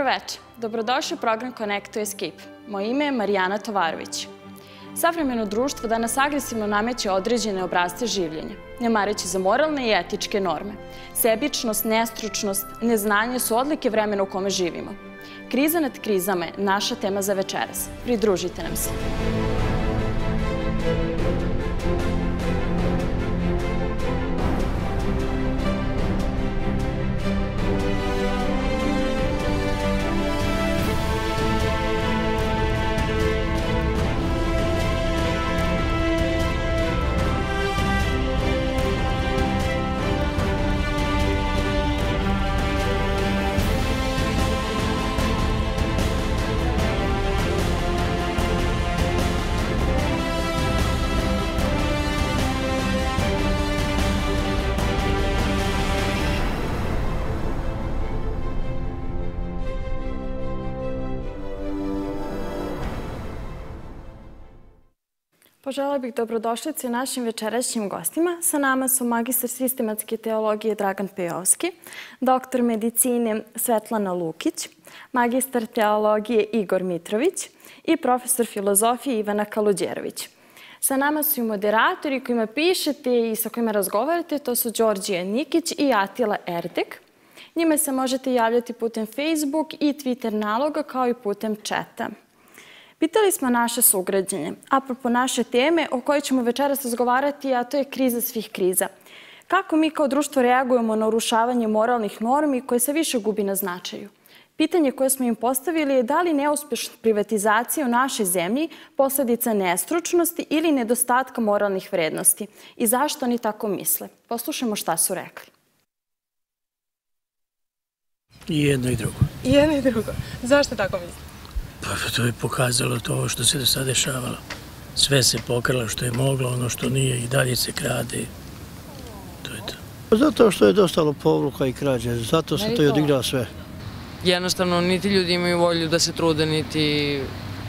veče. Dobrodošli u program Connect to Escape. Moje ime je Marijana Tovarović. Savremeno društvo danas agresivno nameće određene obrasce življenja, ne mareći za moralne i etičke norme. Sebičnost, nestručnost, neznanje su odlike vremena u kome živimo. Kriza nad krizama je naša tema za večeras. Pridružite nam se. Poželela bih dobrodošlice našim večerašnjim gostima. Sa nama su magistar sistematske teologije Dragan Pejovski, doktor medicine Svetlana Lukić, magistar teologije Igor Mitrović i profesor filozofije Ivana Kaluđerović. Sa nama su i moderatori kojima pišete i sa kojima razgovarate, to su Đorđija Nikić i Atila Erdek. Njima se možete javljati putem Facebook i Twitter naloga kao i putem četa. Pitali smo naše sugrađane, apropo naše teme o kojoj ćemo večeras razgovarati, a to je kriza svih kriza. Kako mi kao društvo reagujemo na urušavanje moralnih normi koje se više gubi na značaju? Pitanje koje smo im postavili je da li neuspešna privatizacija u našoj zemlji posledica nestručnosti ili nedostatka moralnih vrednosti i zašto oni tako misle. Poslušajmo šta su rekli. I jedno i drugo. I jedno i drugo. Zašto tako mislite? Pa to je pokazalo to što se do sada dešavalo. Sve se pokralo što je moglo, ono što nije i dalje se krade. To je to. Zato što je dosta lopovluka i krađe, zato se to i odigrao sve. Jednostavno, niti ljudi imaju volju da se trude, niti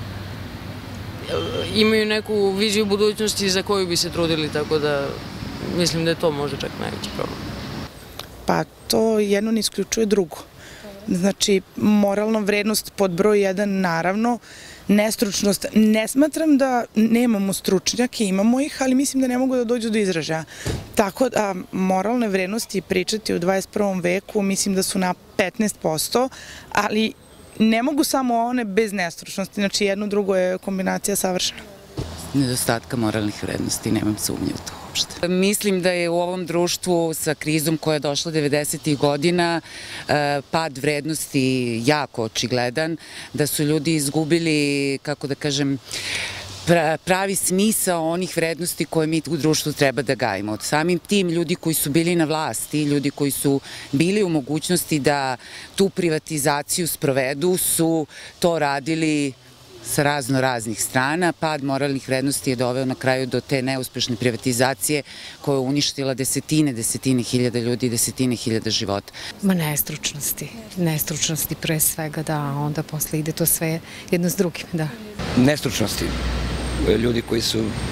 imaju neku viziju budućnosti za koju bi se trudili, tako da mislim da je to možda čak najveći problem. Pa to jedno ne isključuje drugo. Znači, moralna vrednost pod broj 1, naravno, nestručnost. Ne smatram da nemamo stručnjake, imamo ih, ali mislim da ne mogu da dođu do izražaja. Tako da moralne vrednosti pričati u 21. veku, mislim da su na 15%, ali ne mogu samo one bez nestručnosti. Znači, jedno drugo je kombinacija savršena. Nedostatka moralnih vrednosti, nemam sumnje u to uopšte. Mislim da je u ovom društvu sa krizom koja je došla 90. godina pad vrednosti jako očigledan, da su ljudi izgubili, kako da kažem, pravi smisao onih vrednosti koje mi u društvu treba da gajimo. Samim tim ljudi koji su bili na vlasti, ljudi koji su bili u mogućnosti da tu privatizaciju sprovedu su to radili sa raznih strana. Pad moralnih vrednosti je doveo na kraju do te neuspešne privatizacije koja je uništila desetine hiljada ljudi i desetine hiljada života. Ma nestručnosti pre svega, da, onda posle ide to sve jedno s drugim, da. Nestručnosti. Ljudi koji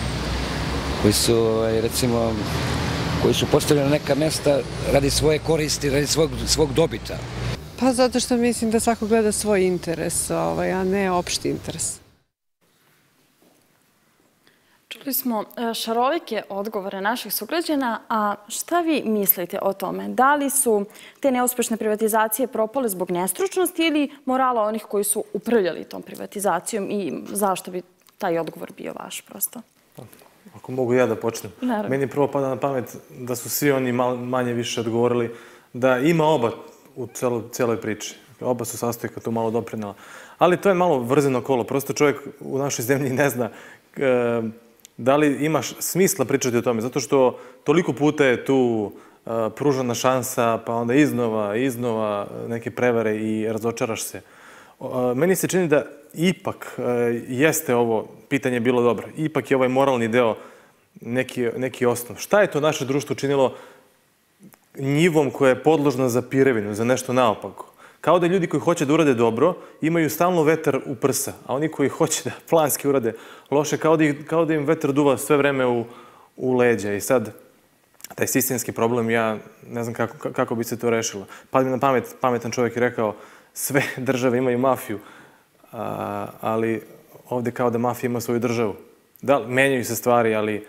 su, recimo, koji su postavljeni na neka mesta radi svoje koristi, radi svog dobita. Pa zato što mislim da svako gleda svoj interes, a ne opšti interes. Čuli smo šarolike odgovore naših sugrađana, a šta vi mislite o tome? Da li su te neuspešne privatizacije propale zbog nestručnosti ili morala onih koji su upravljali tom privatizacijom i zašto bi taj odgovor bio vaš prosto? Ako mogu ja da počnem. Meni prvo pada na pamet da su svi oni manje više odgovorili da ima oba u cijeloj priči. Oba su sastojka tu malo doprinela. Ali to je malo vrzino kolo. Prosto čovjek u našoj zemlji ne zna da li imaš smisla pričati o tome. Zato što toliko puta je tu pružana šansa, pa onda iznova neke prevare i razočaraš se. Meni se čini da ipak jeste ovo pitanje bilo dobro. Ipak je ovaj moralni deo neki osnov. Šta je to naše društvo činilo njivom koja je podložna za pirevinu, za nešto naopako? Kao da ljudi koji hoće da urade dobro imaju stalno vetar u prsa, a oni koji hoće da planski urade loše, kao da im vetar duva sve vreme u leđa. I sad, taj sistemski problem, ja ne znam kako bi se to rešilo. Pa mi na pamet, pametan čovjek je rekao, sve države imaju mafiju, ali ovdje kao da mafija ima svoju državu. Da, menjaju se stvari, ali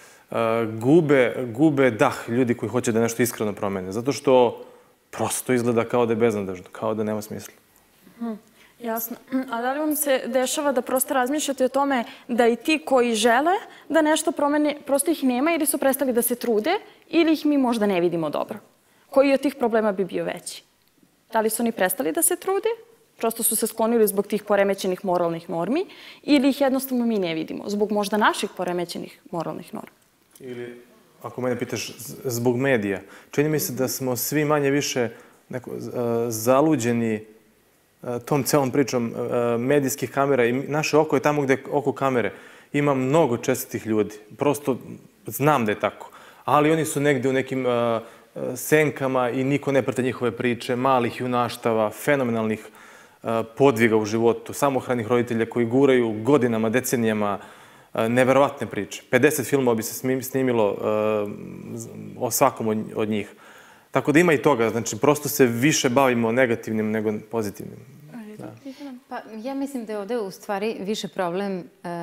gube dah ljudi koji hoće da nešto iskreno promene. Zato što prosto izgleda kao da je beznadežno, kao da nema smisla. Jasno. A da li vam se dešava da prosto razmišljate o tome da i ti koji žele da nešto promene, prosto ih nema ili su prestali da se trude ili ih mi možda ne vidimo dobro? Koji od tih problema bi bio veći? Da li su oni prestali da se trude? Prosto su se sklonili zbog tih poremećenih moralnih normi ili ih jednostavno mi ne vidimo zbog možda naših poremećenih moralnih normi? Ili, ako mene pitaš, zbog medija. Čini mi se da smo svi manje više zaluđeni tom celom pričom medijskih kamera i naše oko je tamo gde je oko kamere. Ima mnogo čestitih ljudi. Prosto znam da je tako. Ali oni su negde u nekim senkama i niko ne prate njihove priče, malih junaštava, fenomenalnih podviga u životu, samohranih roditelja koji guraju godinama, decenijama neverovatne priče. 50 filmova bi se snimilo o svakom od njih. Tako da ima i toga. Znači, prosto se više bavimo negativnim nego pozitivnim. Pa, ja mislim da je ovdje u stvari više problem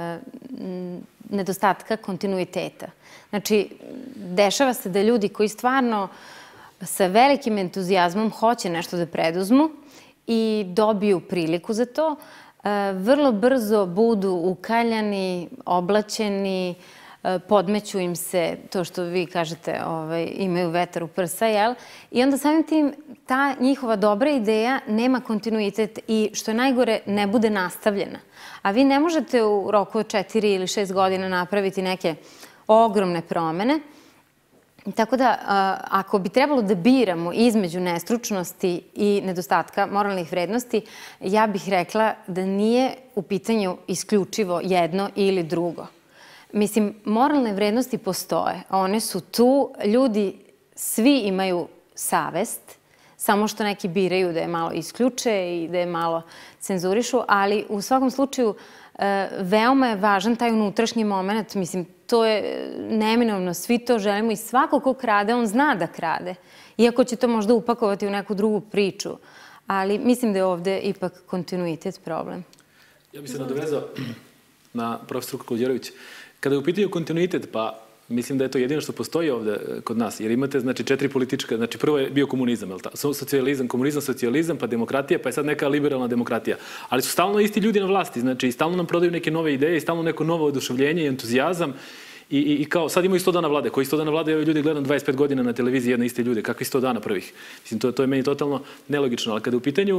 nedostatka kontinuiteta. Znači, dešava se da ljudi koji stvarno sa velikim entuzijazmom hoće nešto da preduzmu i dobiju priliku za to, vrlo brzo budu ukaljani, oblaćeni, podmeću im se, to što vi kažete, imaju vetar u prsa, jel? I onda samim tim ta njihova dobra ideja nema kontinuitet i, što je najgore, ne bude nastavljena. A vi ne možete u roku od 4 ili 6 godina napraviti neke ogromne promene. Tako da, ako bi trebalo da biramo između nestručnosti i nedostatka moralnih vrednosti, ja bih rekla da nije u pitanju isključivo jedno ili drugo. Mislim, moralne vrednosti postoje. One su tu. Ljudi svi imaju savest, samo što neki biraju da je malo isključe i da je malo cenzurišu, ali u svakom slučaju veoma je važan taj unutrašnji moment. Mislim, to je neminovno. Svi to želimo i svako ko krade, on zna da krade. Iako će to možda upakovati u neku drugu priču. Ali mislim da je ovdje ipak kontinuitet problem. Ja bih se nadovezao na profesor Koljerović. Kada je u pitanju kontinuitet, pa mislim da je to jedino što postoji ovdje kod nas. Jer imate, znači, 4 politička, znači prvo je bio komunizam, socijalizam, komunizam, socijalizam, pa demokratija, pa je sad neka liberalna demokratija. Ali su stalno isti ljudi na vlasti, znači stalno nam prodaju neke nove ideje, stalno neko novo oduševljenje i entuzijazam. I kao, sad imaju 100 dana vlade. Koji 100 dana vlade? Ja ljudi gledam 25 godina na televiziji jedne iste ljude. Kakvi 100 dana prvih? Mislim, to je meni totalno nelogično. Ali kada je u pitanju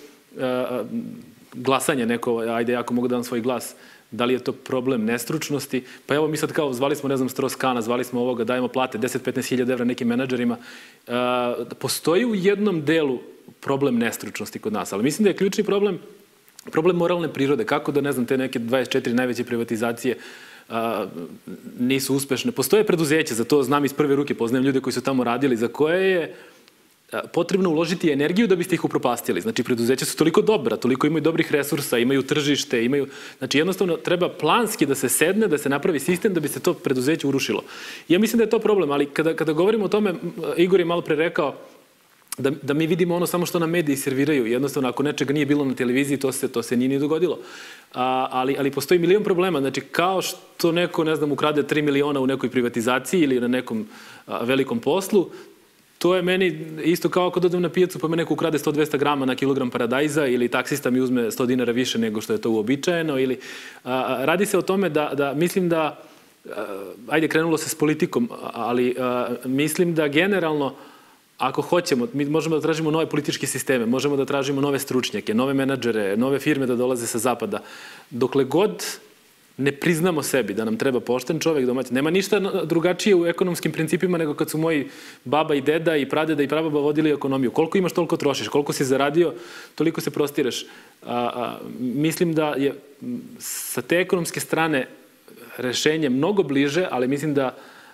glasanje neko, ajde, ako mogu da dam svoj glas, da li je to problem nestručnosti? Pa evo mi sad kao zvali smo, ne znam, Strauss-Kahna, zvali smo ovoga, dajemo plate 10-15 hiljada evra nekim menadžerima. Postoji u jednom delu problem nestručnosti kod nas, ali mislim da je ključni problem moralne prirode. Kako da, ne znam, te neke 24 najveće privatizacije nisu uspešne. Postoje preduzeće, za to znam iz prve ruke, poznajem ljude koji su tamo radili, za koje je potrebno uložiti energiju da biste ih upropastili. Znači, preduzeća su toliko dobra, toliko imaju dobrih resursa, imaju tržište, imaju... Znači, jednostavno, treba planski da se sedne, da se napravi sistem da bi se to preduzeće urušilo. Ja mislim da je to problem, ali kada govorimo o tome, Igor je malo pre rekao da mi vidimo ono samo što nam mediji serviraju. Jednostavno, ako nečega nije bilo na televiziji, to se nije ni dogodilo. Ali postoji milion problema. Znači, kao što neko, ne znam, ukrade 3 miliona u nekoj privatizaciji ili na nekom velikom poslu, to je meni isto kao ako dodam na pijacu pa me neko ukrade 100-200 grama na kilogram paradajza ili taksista mi uzme 100 dinara više nego što je to uobičajeno. Radi se o tome da mislim da, ajde, krenulo se s politikom, ali mislim da generalno, ako hoćemo, mi možemo da tražimo nove političke sisteme, možemo da tražimo nove stručnjake, nove menadžere, nove firme da dolaze sa zapada. Dokle god ne priznamo sebi da nam treba pošten čovjek domaćin. Nema ništa drugačije u ekonomskim principima nego kad su moji baba i deda i pradeda i prababa vodili ekonomiju. Koliko imaš, toliko trošiš. Koliko si zaradio, toliko se prostiraš. Mislim da je sa te ekonomske strane rešenje mnogo bliže, ali mislim da,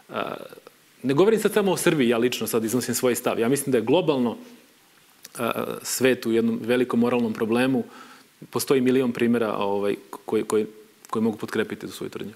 ne govorim sad samo o Srbiji, ja lično sad iznosim svoj stav. Ja mislim da je globalno svet u jednom velikom moralnom problemu. Postoji milion primjera koji mogu potkrepiti tu svoju tvrdnju.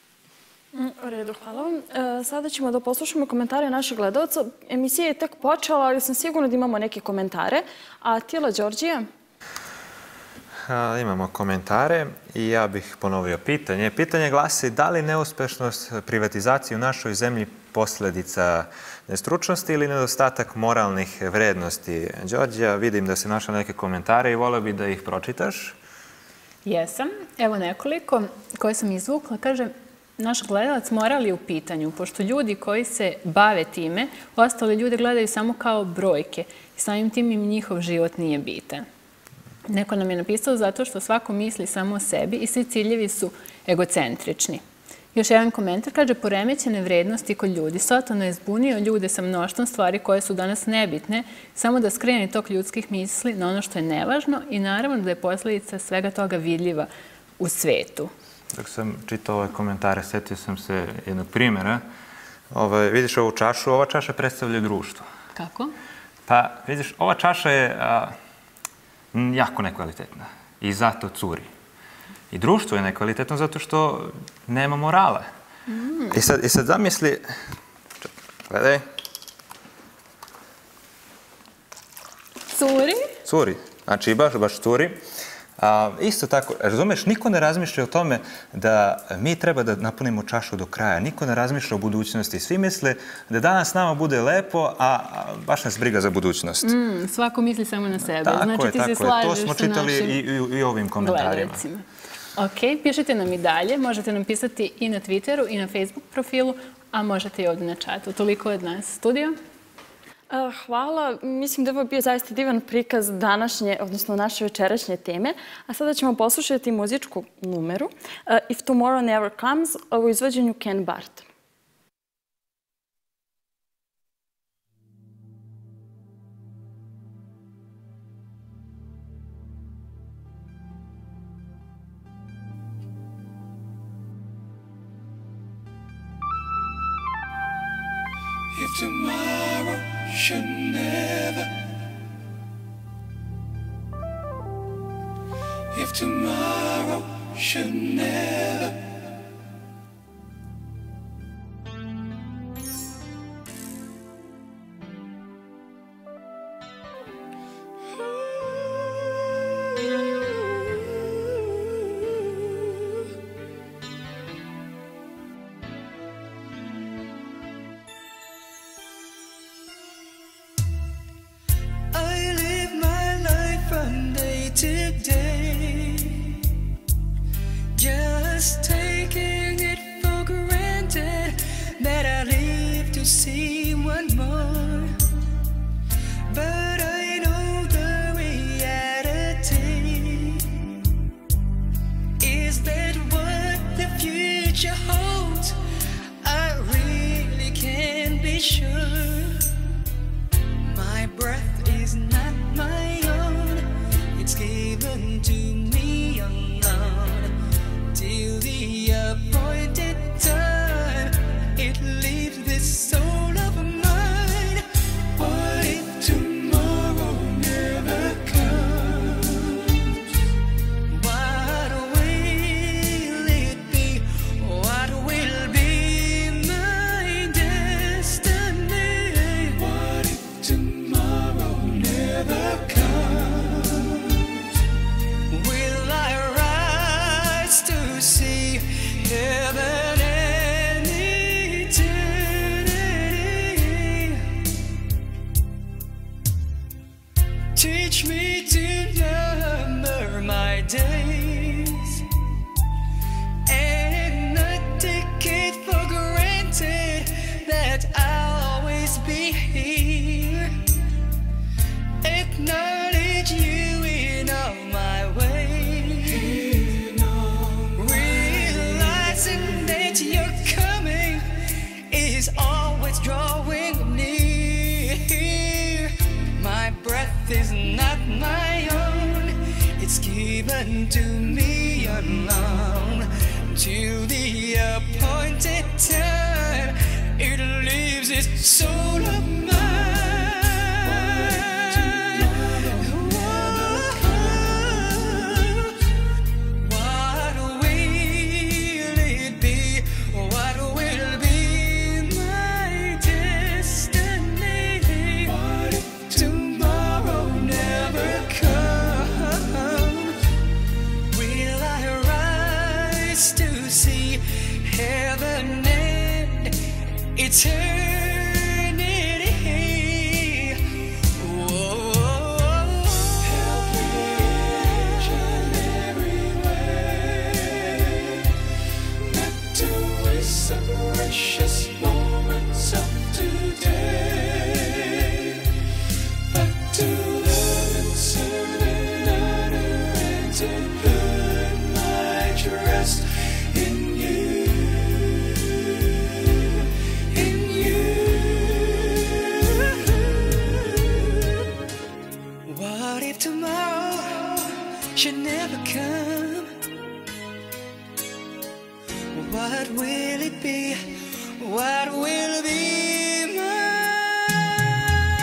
U redu, hvala vam. Sada ćemo da poslušamo komentare naših gledalca. Emisija je tek počela, ali sam sigurna da imamo neke komentare. A Tila Đorđija, Imamo komentare i ja bih ponovio pitanje. Pitanje glasi da li neuspešnost privatizacije u našoj zemlji posljedica nestručnosti ili nedostatak moralnih vrednosti? Đorđa, vidim da si našla neke komentare i voleo bi da ih pročitaš. Jesam. Evo nekoliko koje sam izvukla. Kaže, naš gledalac moral je u pitanju, pošto ljudi koji se bave time, ostale ljude gledaju samo kao brojke i samim tim im njihov život nije bitan. Neko nam je napisao zato što svako misli samo o sebi i svi ciljevi su egocentrični. Još jedan komentar kaže, poremećene vrednosti kod ljudi. Satan je zbunio ljude sa mnoštvom stvari koje su danas nebitne, samo da skrene tok ljudskih misli na ono što je nevažno i naravno da je posljedica svega toga vidljiva u svetu. Dok sam čitao ove komentare, setio sam se jednog primjera. Vidiš ovu čašu, ova čaša predstavlja društvo. Kako? Pa, vidiš, ova čaša je jako nekvalitetna i zato curi. I društvo je nekvalitetno zato što nema morala. I sad zamisli... Gledaj. Curi? Curi. Znači, baš curi. Isto tako, razumeš, niko ne razmišlja o tome da mi treba da napunimo čašu do kraja. Niko ne razmišlja o budućnosti. Svi misle da danas nama bude lepo, a baš nas briga za budućnost. Svako misli samo na sebe. Tako je. To smo čitali i ovim komentarima. Ok, pišite nam i dalje. Možete nam pisati i na Twitteru i na Facebook profilu, a možete i ovdje na chatu. Toliko od nas. Studio? Hvala. Mislim da je ovo bio zaista divan prikaz današnje, odnosno naše večerašnje teme. A sada ćemo poslušati muzičku numeru If Tomorrow Never Comes u izvođenju Ken Bart. If tomorrow should never, if tomorrow should never, just taking it for granted that I live to see one more. But I know the reality is that what the future holds, I really can't be sure. My breath is not my own, it's given to me alone. Till the appointed time, it leaves this soul of mine. What if tomorrow never comes? What will it be? What will be my destiny? What if tomorrow never comes? Will I rise to see heaven and eternity? Teach me to number my days and not take it for granted that I'll always be here. Acknowledge you in all my ways, realizing that your coming is always drawing near. My breath is not my own, it's given to me alone. Till the appointed time, it leaves its soul of mine. What will it be? What will be my destiny? What if tomorrow never comes? What if tomorrow should never come? What will it be? What will be mine?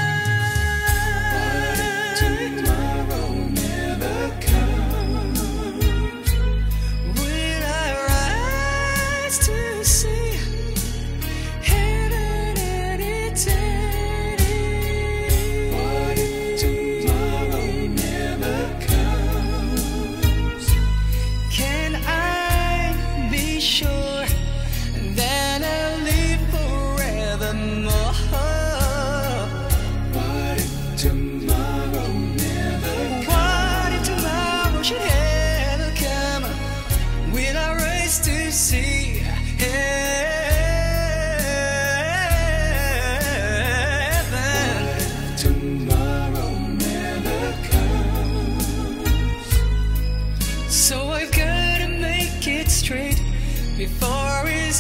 What if tomorrow never comes? Will I rise to see heaven and eternity? What if tomorrow never comes? Can I be sure that I'll live forevermore? What if tomorrow never comes? What if tomorrow should ever come? Will I rise to see heaven? What if tomorrow never comes? So I've gotta make it straight before it's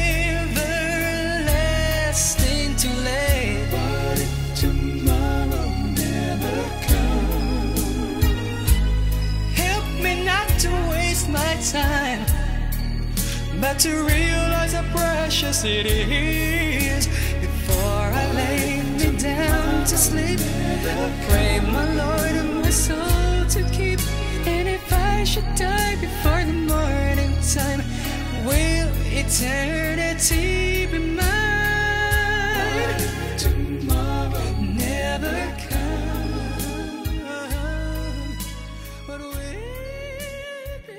everlasting too late. What if tomorrow never comes? Help me not to waste my time, but to realize how precious it is. Before I lay me down to sleep, I pray my Lord and my soul to keep. And if I should die before the morning time, will eternity be mine? Tomorrow never comes. What will it be?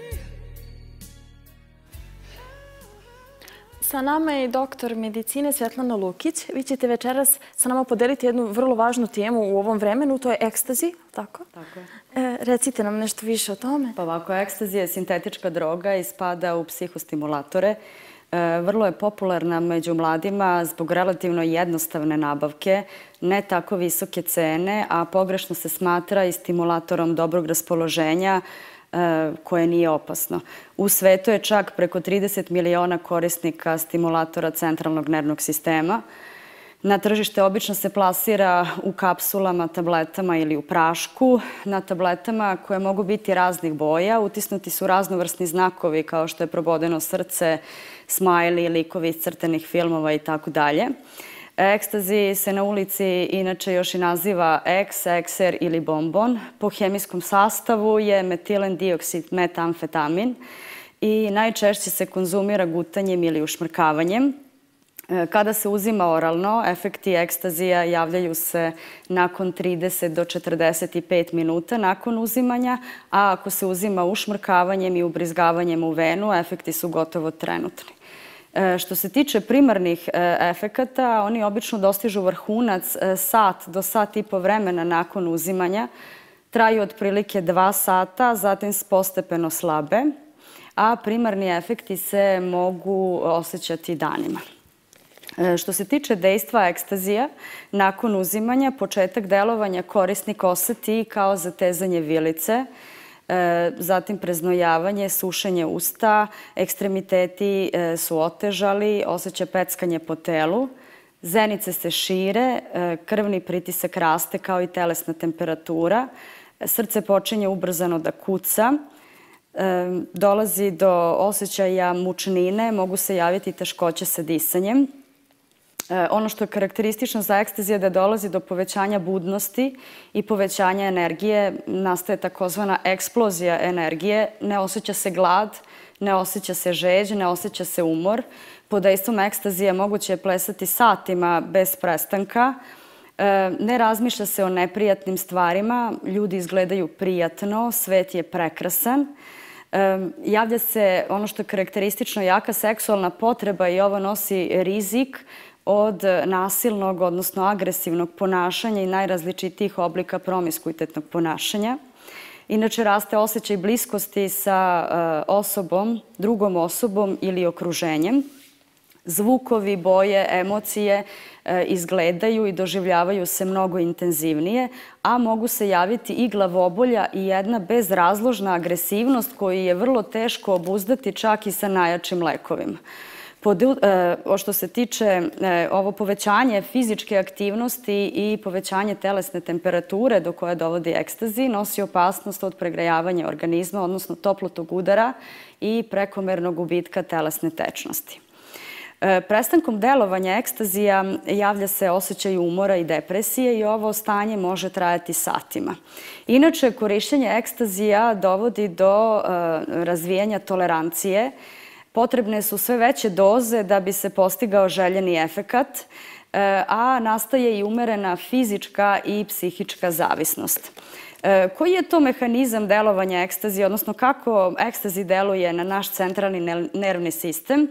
Sa nama je doktor medicine Svetlana Lukić. Vi ćete večeras sa nama podeliti jednu vrlo važnu temu u ovom vremenu, to je ekstazi, tako? Tako je. Recite nam nešto više o tome. Pa ovako, ekstazi je sintetička droga i spada u psihostimulatore. Vrlo je popularna među mladima zbog relativno jednostavne nabavke, ne tako visoke cene, a pogrešno se smatra i stimulatorom dobrog raspoloženja koje nije opasno. U svetu je čak preko 30 miliona korisnika stimulatora centralnog nervnog sistema. Na tržište obično se plasira u kapsulama, tabletama ili u prašku. Na tabletama koje mogu biti raznih boja utisnuti su raznovrsni znakovi kao što je probodeno srce, smajli, likovi iz crtenih filmova i tako dalje. Ekstazi se na ulici inače još i naziva eks, ekser ili bombon. Po hemijskom sastavu je metilen dioksid metamfetamin i najčešće se konzumira gutanjem ili ušmrkavanjem. Kada se uzima oralno, efekti ekstazija javljaju se nakon 30 do 45 minuta nakon uzimanja, a ako se uzima ušmrkavanjem i ubrizgavanjem u venu, efekti su gotovo trenutni. Što se tiče primarnih efekata, oni obično dostižu vrhunac sat do sat i po vremena nakon uzimanja, traju otprilike 2 sata, zatim postepeno slabe, a primarni efekti se mogu osjećati danima. Što se tiče dejstva ekstazija, nakon uzimanja, početak delovanja korisnik oseti kao zatezanje vilice, zatim preznojavanje, sušenje usta, ekstremiteti su otežali, osjeća peckanje po telu, zenice se šire, krvni pritisak raste kao i telesna temperatura, srce počinje ubrzano da kuca, dolazi do osjećaja mučnine, mogu se javiti teškoće sa disanjem. Ono što je karakteristično za ekstaziju je da dolazi do povećanja budnosti i povećanja energije, nastaje takozvana eksplozija energije, ne osjeća se glad, ne osjeća se žeđ, ne osjeća se umor. Pod dejstvom ekstazije moguće je plesati satima bez prestanka, ne razmišlja se o neprijatnim stvarima, ljudi izgledaju prijatno, svet je prekrasan. Javlja se ono što je karakteristično jaka seksualna potreba i ovo nosi rizik od nasilnog, odnosno agresivnog ponašanja i najrazličitijih oblika promiskuitetnog ponašanja. Inače, raste osjećaj bliskosti sa osobom, drugom osobom ili okruženjem. Zvukovi, boje, emocije izgledaju i doživljavaju se mnogo intenzivnije, a mogu se javiti i glavobolja i jedna bezrazložna agresivnost koju je vrlo teško obuzdati čak i sa najjačim lekovima. Što se tiče ovo povećanje fizičke aktivnosti i povećanje telesne temperature do koje dovodi ekstazi, nosi opasnost od pregrejavanja organizma, odnosno toplotnog udara i prekomernog gubitka telesne tečnosti. Prestankom delovanja ekstazija javlja se osjećaj umora i depresije i ovo stanje može trajati satima. Inače, korišćenje ekstazija dovodi do razvijanja tolerancije. Potrebne su sve veće doze da bi se postigao željeni efekat, a nastaje i umerena fizička i psihička zavisnost. Koji je to mehanizam delovanja ekstazija, odnosno kako ekstazi deluje na naš centralni nervni sistem?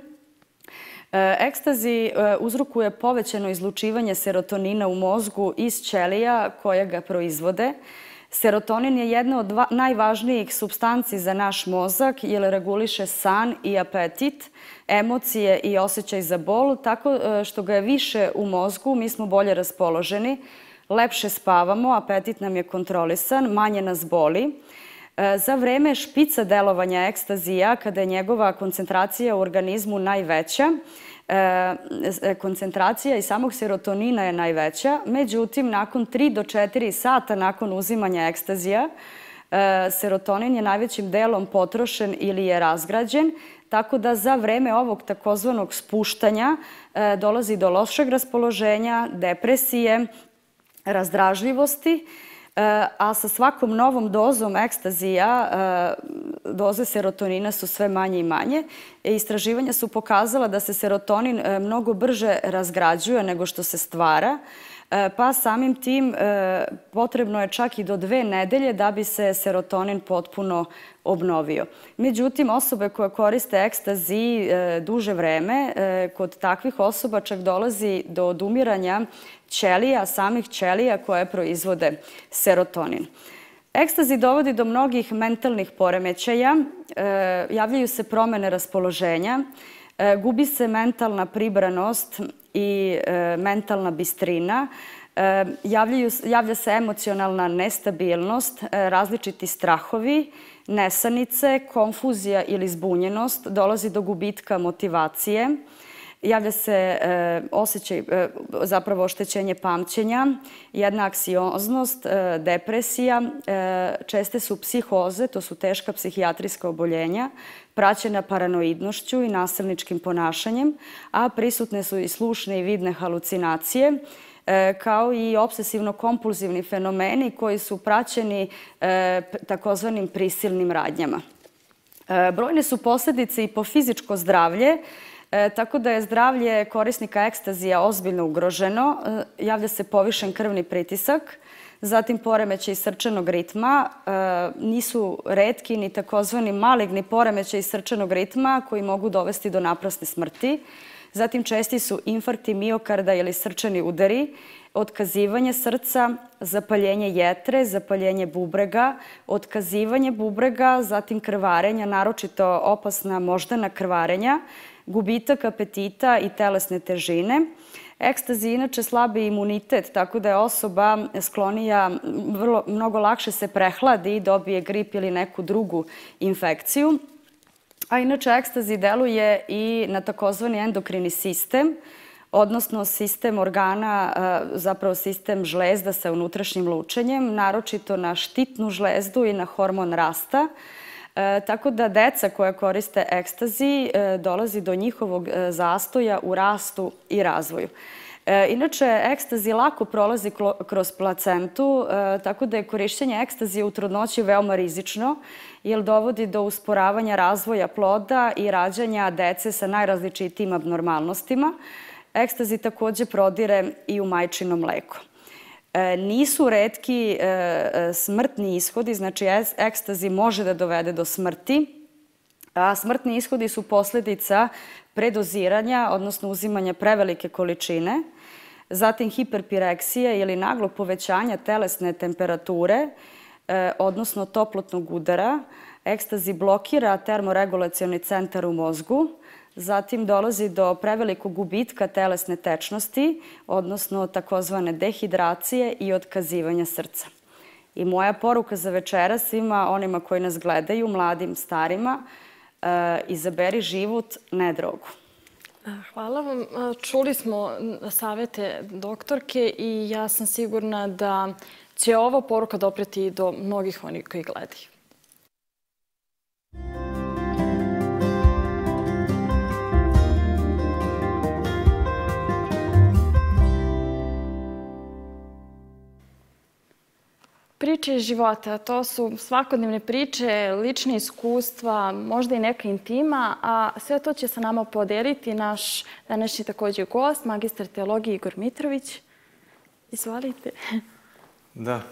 Ekstazi uzrokuje povećano izlučivanje serotonina u mozgu iz ćelija koje ga proizvode. Serotonin je jedna od najvažnijih supstanci za naš mozak jer reguliše san i apetit, emocije i osjećaj za bol, tako što ga je više u mozgu, mi smo bolje raspoloženi, lepše spavamo, apetit nam je kontrolisan, manje nas boli. Za vreme špica delovanja ekstazija, kada je njegova koncentracija u organizmu najveća, koncentracija i samog serotonina je najveća, međutim, nakon 3 do 4 sata nakon uzimanja ekstazija, serotonin je najvećim delom potrošen ili je razgrađen, tako da za vreme ovog takozvanog spuštanja dolazi do lošeg raspoloženja, depresije, razdražljivosti, a sa svakom novom dozom ekstazija doze serotonina su sve manje i manje. Istraživanja su pokazala da se serotonin mnogo brže razgrađuje nego što se stvara, pa samim tim potrebno je čak i do 2 nedelje da bi se serotonin potpuno obnovio. Međutim, osobe koje koriste ekstazi duže vreme, kod takvih osoba čak dolazi do odumiranja ćelija, samih ćelija koje proizvode serotonin. Ekstazi dovodi do mnogih mentalnih poremećaja, javljaju se promene raspoloženja, gubi se mentalna pribranost i mentalna bistrina, javlja se emocionalna nestabilnost, različiti strahovi, nesanice, konfuzija ili zbunjenost, dolazi do gubitka motivacije, javlja se osjećaj, zapravo oštećenje pamćenja, jedna anksioznost, depresija, česte su psihoze, to su teška psihijatrijska oboljenja, praćena paranoidnošću i nasilničkim ponašanjem, a prisutne su i slušne i vidne halucinacije, kao i obsesivno-kompulzivni fenomeni koji su praćeni takozvanim prisilnim radnjama. Brojne su posljedice i po fizičko zdravlje, tako da je zdravlje korisnika ekstazija ozbiljno ugroženo, javlja se povišen krvni pritisak, zatim poremećaj srčanog ritma, nisu retki ni takozvani maligni poremećaj srčanog ritma koji mogu dovesti do naprasne smrti, zatim česti su infarkti miokarda ili srčani udari, otkazivanje srca, zapaljenje jetre, zapaljenje bubrega, otkazivanje bubrega, zatim krvarenja, naročito opasna moždana krvarenja, gubitak apetita i telesne težine. Ekstazi inače slabi imunitet, tako da je osoba sklonija, mnogo lakše se prehladi i dobije grip ili neku drugu infekciju. A inače ekstazi deluje i na takozvani endokrini sistem, odnosno sistem organa, zapravo sistem žlezda sa unutrašnjim lučenjem, naročito na štitnu žlezdu i na hormon rasta. Tako da deca koja koriste ekstazi dolazi do njihovog zastoja u rastu i razvoju. Inače, ekstazi lako prolazi kroz placentu, tako da je korišćenje ekstazija u trudnoći veoma rizično, jer dovodi do usporavanja razvoja ploda i rađanja dece sa najrazličitijim abnormalnostima. Ekstazi takođe prodire i u majčinom mleku. Nisu retki smrtni ishodi, znači ekstazi može da dovede do smrti, a smrtni ishodi su posljedica predoziranja, odnosno uzimanja prevelike količine, zatim hiperpireksije ili naglog povećanja telesne temperature, odnosno toplotnog udara. Ekstazi blokira termoregulacioni centar u mozgu, zatim dolazi do prevelikog gubitka telesne tečnosti, odnosno takozvane dehidracije i otkazivanja srca. I moja poruka za večeras svima onima koji nas gledaju, mladim, starima, izaberi život, ne drogu. Hvala vam. Čuli smo savete doktorke i ja sam sigurna da će ova poruka dopreti do mnogih onih koji gledaju. Priče iz života, to su svakodnevne priče, lične iskustva, možda i neka intima, a sve to će sa nama podeliti naš današnji također gost, magistar teologije Igor Mitrović. Izvolite. Da.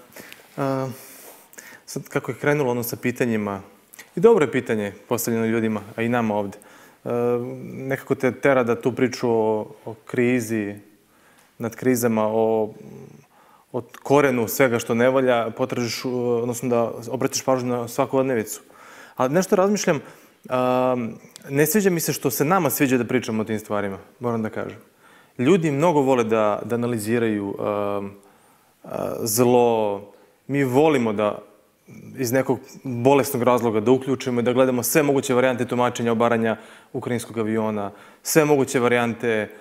Sad kako je krenulo ono sa pitanjima, i dobro je pitanje postavljeno ljudima, a i nama ovdje. Nekako te tera da tu priču o krizi, nad krizama, o korenu svega što ne valja, potražiš, odnosno da obratiš pažnju na svakodnevicu. Ali nešto razmišljam, ne sviđa mi se što se nama sviđa da pričamo o tim stvarima, moram da kažem. Ljudi mnogo vole da analiziraju zlo. Mi volimo da iz nekog bolesnog razloga da uključimo i da gledamo sve moguće varijante tumačenja obaranja ukrajinskog aviona, sve moguće varijante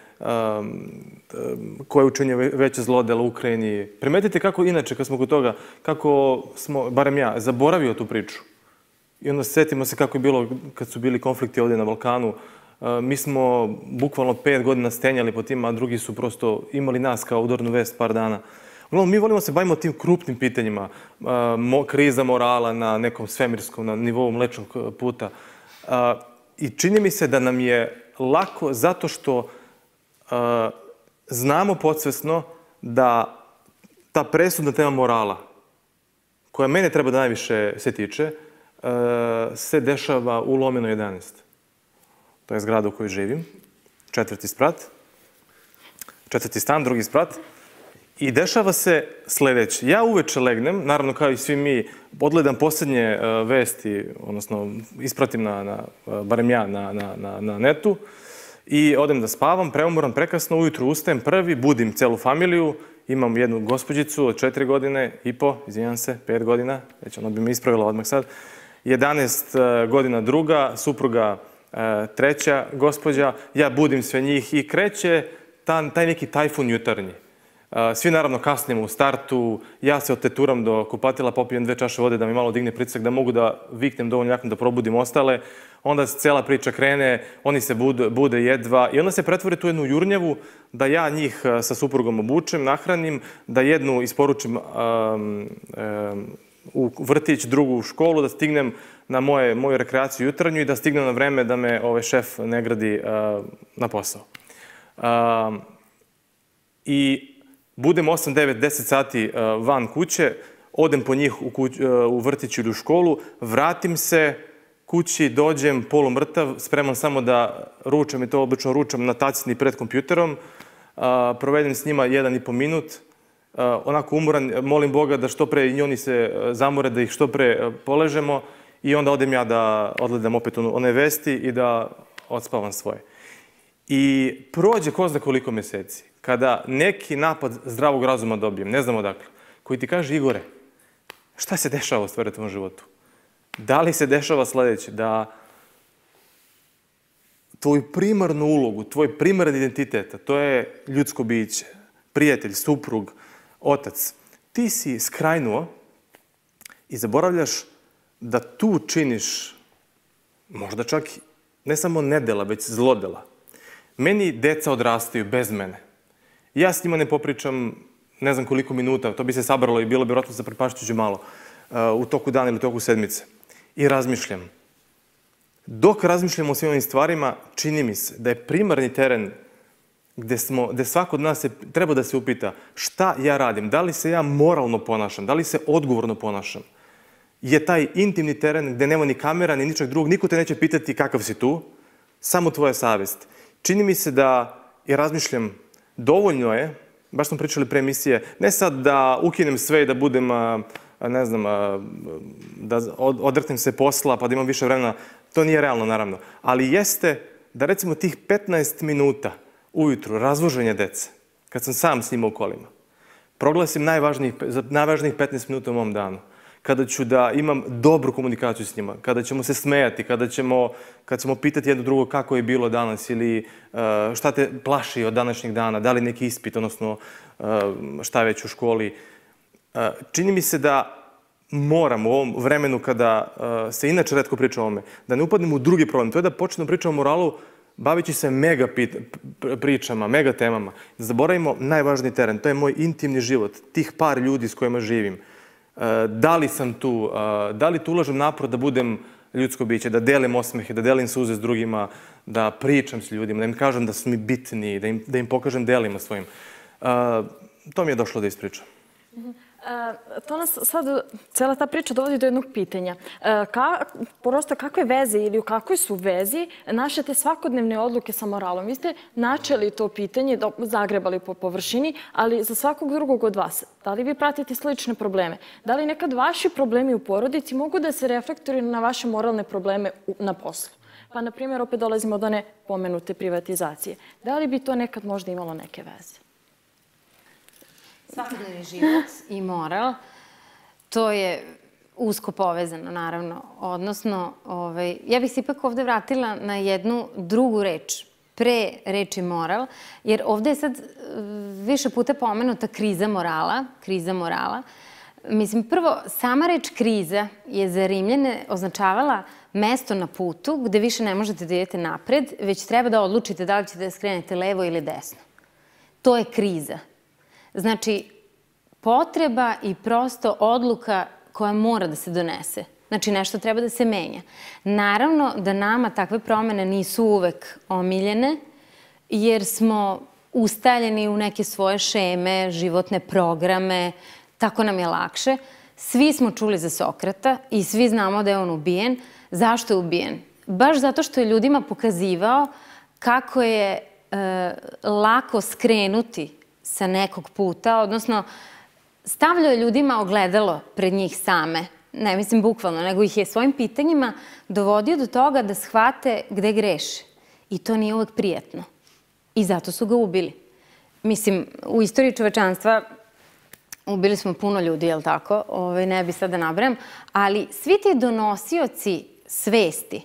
koje učinje veće zlodela u Ukrajini. Primetite kako inače, kad smo kod toga, kako smo, barem ja, zaboravio tu priču. I onda setimo se kako je bilo kad su bili konflikti ovdje na Balkanu. Mi smo bukvalno 5 godina stenjali po tim, a drugi su prosto imali nas kao udarnu vest par dana. Uglavnom, mi volimo se bavimo tim krupnim pitanjima. Kriza morala na nekom svemirskom, na nivou Mlečnog puta. I čini mi se da nam je lako zato što znamo podsvesno da ta presudna tema morala, koja mene treba da najviše se tiče, se dešava u Lomino 11. To je zgrada u kojoj živim. 4. sprat. 4. stan, 2. sprat. I dešava se sljedeće. Ja uveče legnem, naravno kao i svi mi, odgledam posljednje vesti, odnosno ispratim barem ja na netu, i odem da spavam, preumoran, prekasno, ujutru ustajem prvi, budim celu familiju, imam jednu gospođicu od 4 godine i po, izvinjam se, 5 godina, već ona bi me ispravila odmah sad, 11 godina druga, supruga 3. gospođa, ja budim sve njih i kreće taj neki tajfun jutarnji. Svi naravno kasnimo u startu, ja se oteturam do kupatila, popijem 2 čaše vode da mi malo digne pritisak, da mogu da viknem dovoljno jako da probudim ostale. Onda cela priča krene, oni se bude jedva i onda se pretvori tu jednu jurnjavu da ja njih sa suprugom obučem, nahranim, da jednu isporučim u vrtić, drugu u školu, da stignem na moju rekreaciju jutarnju i da stignem na vreme da me šef ne gradi na posao. I budem 8, 9, 10 sati van kuće, odem po njih u vrtić ili u školu, vratim se kući, dođem polumrtav, spreman samo da ručam, i to obično ručam na tacni pred kompjuterom, provedem s njima 1,5 minut, onako umoran, molim Boga da što pre i oni se zamore, da ih što pre poležemo i onda odem ja da odgledam opet one vesti i da odspavam svoje. I prođe ko zna koliko mjeseci, kada neki napad zdravog razuma dobijem, ne znam odakle, koji ti kaže: Igore, šta se dešava u stvari u tvom životu? Da li se dešava sljedeće, da tvoju primarnu ulogu, tvoj primaran identitet, a to je ljudsko biće, prijatelj, suprug, otac, ti si skrajnuo i zaboravljaš da tu činiš možda čak ne samo nedela, već zlodela. Meni deca odrastaju bez mene. Ja s njima ne popričam ne znam koliko minuta, to bi se sabralo i bilo bi vjerojatno zaprepašćujuće malo u toku dana ili u toku sedmice. I razmišljam. Dok razmišljam o svim ovim stvarima, čini mi se da je primarni teren gde svako od nas treba da se upita šta ja radim, da li se ja moralno ponašam, da li se odgovorno ponašam, je taj intimni teren gde nema ni kamera, ni ničeg drugog, niko te neće pitati kakav si tu, samo tvoja savjest. Čini mi se da, i razmišljam, dovoljno je, baš smo pričali pre emisije, ne sad da ukinem sve i da budem, ne znam, da odreknem se posla pa da imam više vremena, to nije realno naravno, ali jeste da recimo tih 15 minuta ujutru razvoženja dece, kad sam sam s njima u kolima, proglasim najvažnijih 15 minuta u mom danu. kada ću da imam dobru komunikaciju s njima, kada ćemo se smejati, kada ćemo pitati jedno drugo kako je bilo danas ili šta te plaši od današnjeg dana, da li neki ispit, odnosno šta već u školi. Čini mi se da moram u ovom vremenu kada se inače retko priča o ovome, da ne upadnem u drugi problem. To je da počnemo pričati o moralu bavići se mega pričama, mega temama. Da zaboravimo najvažniji teren, to je moj intimni život, tih par ljudi s kojima živim. Da li sam tu, da li tu ulažem napor da budem ljudsko biće, da delim osmehe, da delim suze s drugima, da pričam s ljudima, da im kažem da su mi bitni, da im pokažem delima svojim. To mi je došlo da ispričam. To nas sad, cela ta priča dovodi do jednog pitanja. Prosto kakve veze ili u kakvoj su vezi naše te svakodnevne odluke sa moralom? Vi ste načeli to pitanje, zagrebali po površini, ali za svakog drugog od vas, da li vi pratite slične probleme? Da li nekad vaši problemi u porodici mogu da se reflektuju na vaše moralne probleme na poslu? Pa, na primjer, opet dolazimo do one pomenute privatizacije. Da li bi to nekad možda imalo neke veze? Svakodnevni život i moral, to je usko povezano, naravno. Odnosno, ja bih se ipak ovde vratila na jednu drugu reč, pre reči moral, jer ovde je sad više puta pomenuta kriza morala. Mislim, prvo, sama reč kriza je za Rimljane označavala mesto na putu gde više ne možete da idete napred, već treba da odlučite da li ćete da skrenete levo ili desno. To je kriza. Znači, potreba i prosto odluka koja mora da se donese. Znači, nešto treba da se menja. Naravno da nama takve promene nisu uvek omiljene, jer smo ustaljeni u neke svoje šeme, životne programe, tako nam je lakše. Svi smo čuli za Sokrata i svi znamo da je on ubijen. Zašto je ubijen? Baš zato što je ljudima pokazivao kako je lako skrenuti sa nekog puta, odnosno stavljao je ljudima ogledalo pred njih same, ne mislim bukvalno, nego ih je svojim pitanjima dovodio do toga da shvate gde greše. I to nije uvek prijatno. I zato su ga ubili. Mislim, u istoriji čovečanstva ubili smo puno ljudi, jel tako? Ne bi sad da nabrajam, ali svi ti donosioci svesti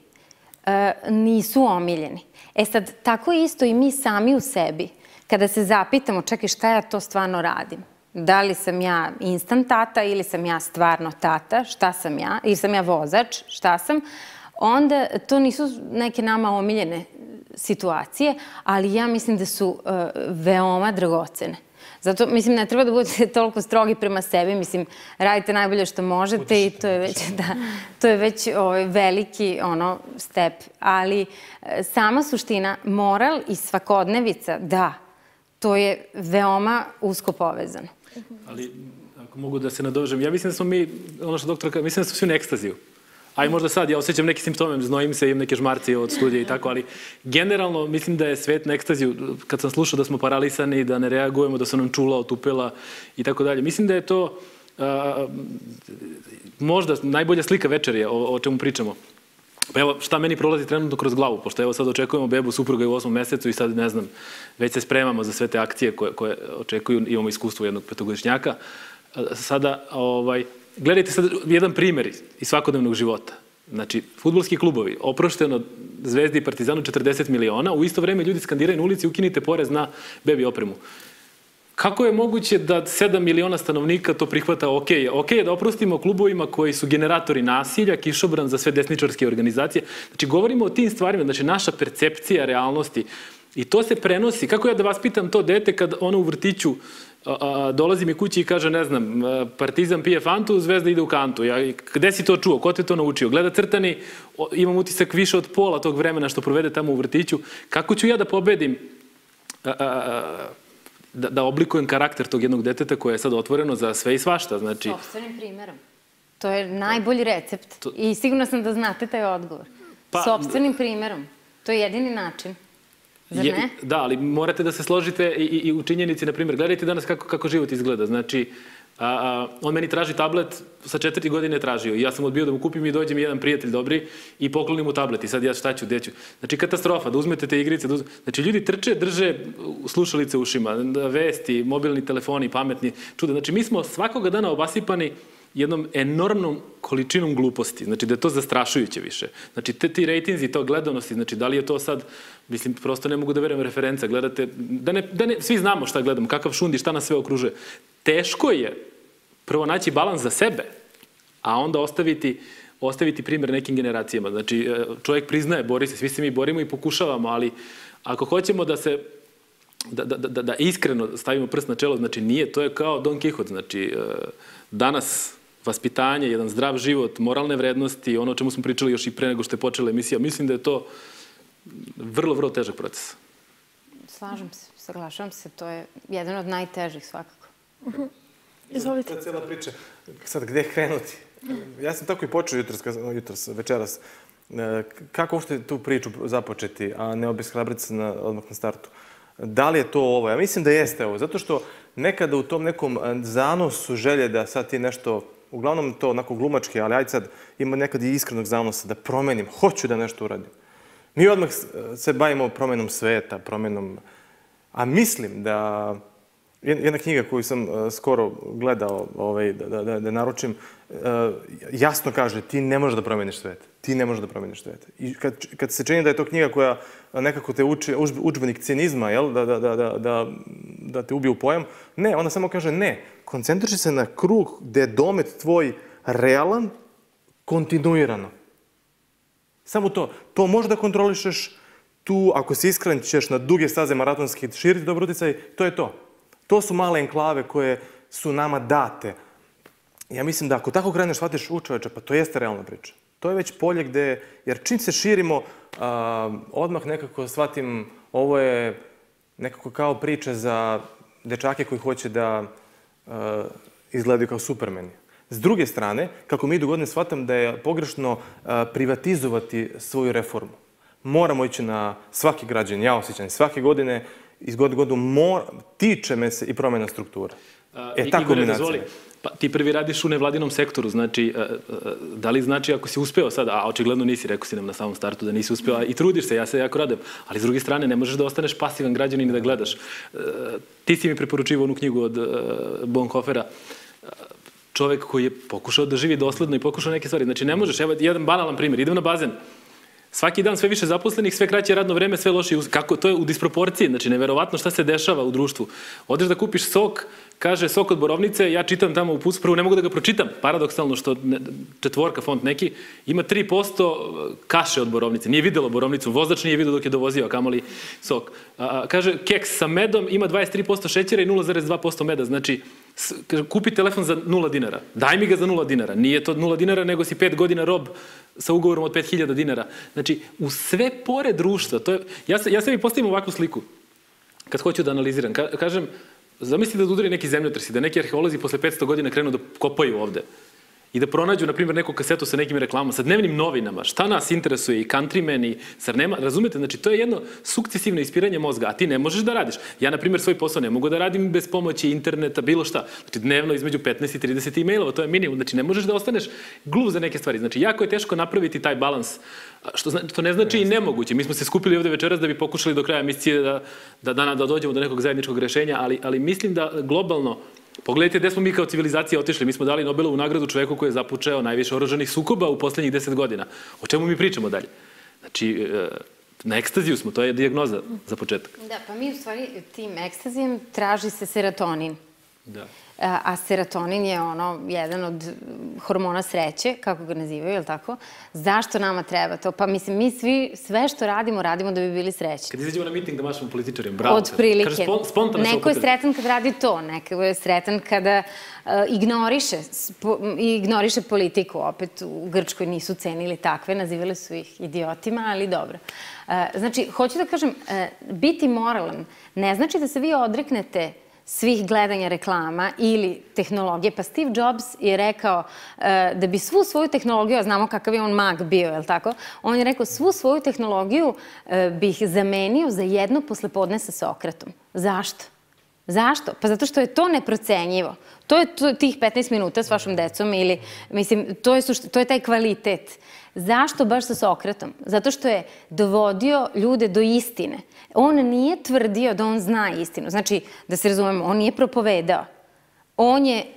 nisu omiljeni. E sad, tako isto i mi sami u sebi. Kada se zapitamo, čekaj, šta ja to stvarno radim? Da li sam ja instant tata ili sam ja stvarno tata? Šta sam ja? Ili sam ja vozač? Šta sam? Onda to nisu neke nama omiljene situacije, ali ja mislim da su veoma dragocene. Zato, mislim, ne treba da budete toliko strogi prema sebi. Mislim, radite najbolje što možete i to je već veliki step. Ali sama suština, moral i svakodnevica, da, to je veoma usko povezano. Ali, ako mogu da se nadovežem, ja mislim da smo mi, ono što doktor kaže, mislim da smo svi u ekstaziju. A i možda sad, ja osjećam neke simptome, znojim se, imam neke žmarci od studija i tako, ali generalno mislim da je svet na ekstaziju. Kad sam slušao da smo paralisani, da ne reagujemo, da su nam čula, otupela i tako dalje. Mislim da je to možda najbolja slika večeri o čemu pričamo. Pa evo, šta meni prolazi trenutno kroz glavu, pošto evo sad očekujemo bebu, supruga je u 8. mesecu i sad, ne znam, već se spremamo za sve te akcije koje očekuju, imamo iskustvo jednog petogodišnjaka. Sada, gledajte sad jedan primjer iz svakodnevnog života. Znači, fudbalski klubovi, oprošteno Zvezdi i Partizanu 40 miliona, u isto vreme ljudi skandiraju na ulici, ukinite porez na bebi opremu. Kako je moguće da 7 miliona stanovnika to prihvata ok je da oprostimo klubovima koji su generatori nasilja, kišobran za sve desničarske organizacije. Znači, govorimo o tim stvarima, znači naša percepcija realnosti i to se prenosi. Kako ja da vas pitam to dete kad ono u vrtiću dolazi mi kući i kaže, ne znam, Partizan pije fantu, Zvezda ide u kantu. Gde si to čuo? Ko te to naučio? Gleda crtani, imam utisak više od pola tog vremena što provede tamo u vrtiću. Kako ću ja da pobedim da oblikujem karakter tog jednog deteta koje je sad otvoreno za sve i svašta? Sopstvenim primerom. To je najbolji recept. I sigurno sam da znate taj odgovor. Sopstvenim primerom. To je jedini način. Zar ne? Da, ali morate da se složite i u činjenici, na primjer, gledajte danas kako život izgleda. Znači, on meni traži tablet, sa 4 godine je tražio i ja sam odbio da mu kupim i dođe mi jedan prijatelj dobri i poklonim mu tablet i sad ja šta ću, gde ću. Znači, katastrofa, da uzmete te igrice, znači, ljudi trče, drže slušalice u ušima, vesti, mobilni telefoni, pametni, čuda. Znači, mi smo svakoga dana obasipani jednom enormnom količinom gluposti, znači da je to zastrašujuće više. Znači ti rejtinzi, to gledanosti, znači da li je to sad, mislim, prosto ne mogu da verujem referenca, gledate, svi znamo šta gledamo, kakav šundi, šta nas sve okružuje. Teško je prvo naći balans za sebe, a onda ostaviti primjer nekim generacijama. Znači, čovjek priznaje, bori se, svi se mi borimo i pokušavamo, ali ako hoćemo da iskreno stavimo prst na čelo, znači nije, to je kao Don Quixote, znači danas vaspitanje, jedan zdrav život, moralne vrednosti, ono o čemu smo pričali još i pre nego što je počela emisija, mislim da je to vrlo, vrlo težak proces. Slažem se, saglašavam se, to je jedan od najtežih svakako. Izvolite. Cijela priča, sad gde krenuti? Ja sam tako i počeo jutros, večeras. Kako uopšte tu priču započeti, a ne obeshrabriti se odmah na startu? Da li je to ovo? Ja mislim da jeste ovo, zato što nekada u tom nekom zanosu želje da sad ti nešto, uglavnom to onako glumački, ali ajde sad ima nekad i iskrenog zanosa da promenim, hoću da nešto uradim. Mi odmah se bavimo promenom sveta, a mislim da jedna knjiga koju sam skoro gledao da naručim, jasno kaže ti ne možeš da promeniš svet. Ti ne možeš da promeniš svet. I kad se čini da je to knjiga koja nekako te uči, udžbenik cinizma, da te ubije u pojam, ne, ona samo kaže ne. Koncentriši se na krug gde je domet tvoj realan, kontinuirano. Samo to. To možeš da kontrolišeš tu, ako si iskren, ćeš na duge staze maratonski širiti dobar uticaj, to je to. To su male enklave koje su nama date. Ja mislim da ako tako kreneš, shvatiš čoveče, pa to jeste realna priča. To je već polje gde, jer čim se širimo, odmah nekako shvatim, ovo je nekako kao priča za dečake koji hoće da izgledaju kao supermeni. S druge strane, kako mi idu godine, shvatam da je pogrešno privatizovati svoju reformu. Moramo ići na svaki građan, ja osjećam, svake godine, iz godinu tiče me se i promjena struktura. Ta kombinacija. Pa ti prvi radiš u nevladinom sektoru, znači, da li znači ako si uspeo sad, a očigledno nisi, rekao si nam na samom startu da nisi uspeo i trudiš se, ja se jako radujem, ali s druge strane ne možeš da ostaneš pasivan građanin i da gledaš. Ti si mi preporučivao onu knjigu od Bonhoeffera, čovek koji je pokušao da živi dosledno i pokušao neke stvari. Znači ne možeš, evo jedan banalan primjer, idem na bazen, svaki dan sve više zaposlenih, sve kraće radno vreme, sve lošije. Kako to je u disproporciji, znači neverovatno šta se dešava u društvu. Odeš da kupiš sok, kaže sok od borovnice, ja čitam tamo u pusu, prvo ne mogu da ga pročitam, paradoksalno što četvorka font neki, ima 3% kaše od borovnice, nije videlo borovnicu, vozač nije vidio dok je dovozio, a kamoli sok. Kaže keks sa medom ima 23% šećera i 0,2% meda, znači kupi telefon za 0 dinara, daj mi ga za 0 dinara, nije to 0 dinara nego si 5 godina rob sa ugovorom od 5000 dinara. Znači, u sve pore društva, ja sebi postavim ovakvu sliku, kad hoću da analiziram, kažem, zamislite da udari neki zemljotresi, da neki arheolozi posle 500 godina krenu da kopaju ovde i da pronađu, na primjer, neku kasetu sa nekim reklamama, sa dnevnim novinama, šta nas interesuje i countrymen i sarnema, razumete, znači to je jedno sukcesivno ispiranje mozga, a ti ne možeš da radiš. Ja, na primjer, svoj posao ne mogu da radim bez pomoći interneta, bilo šta. Znači, dnevno između 15 i 30 e-mailova, to je minimum, znači ne možeš da ostaneš gluv za neke stvari. Znači, jako je teško napraviti taj balans, što ne znači i nemoguće. Mi smo se skupili ovde večeras da bi pokušali do kraja emisije da dođemo do nekog zajedničkog rešenja, ali mislim da globalno pogledajte gde smo mi kao civilizacija otišli. Mi smo dali Nobelovu nagradu čoveku koji je započeo najviše oružanih sukoba u poslednjih 10 godina. O čemu mi pričamo dalje? Znači, na ekstaziju smo, to je dijagnoza za početak. Da, pa mi u stvari tim ekstazijem traži se serotonin. Da. A serotonin je jedan od hormona sreće, kako ga nazivaju, je li tako? Zašto nama treba to? Pa mislim, mi sve što radimo da bi bili srećni. Kad izađemo na miting da mašamo političarima, bravo. Od prilike. Neko je sretan kad radi to, neko je sretan kada ignoriše politiku. Opet u Grčkoj nisu cenili takve, nazivali su ih idiotima, ali dobro. Znači, hoću da kažem, biti moralan ne znači da se vi odreknete svih gledanja reklama ili tehnologije. Pa Steve Jobs je rekao da bi svu svoju tehnologiju, a znamo kakav je on mag bio, je li tako? On je rekao svu svoju tehnologiju bih zamenio za jedno poslepodne sa Sokratom. Zašto? Zašto? Pa zato što je to neprocenjivo. To je tih 15 minuta s vašom decom ili, mislim, to je taj kvalitet. Zašto baš sa Sokratom? Zato što je dovodio ljude do istine. On nije tvrdio da on zna istinu. Znači, da se razumemo, on nije propovedao. On je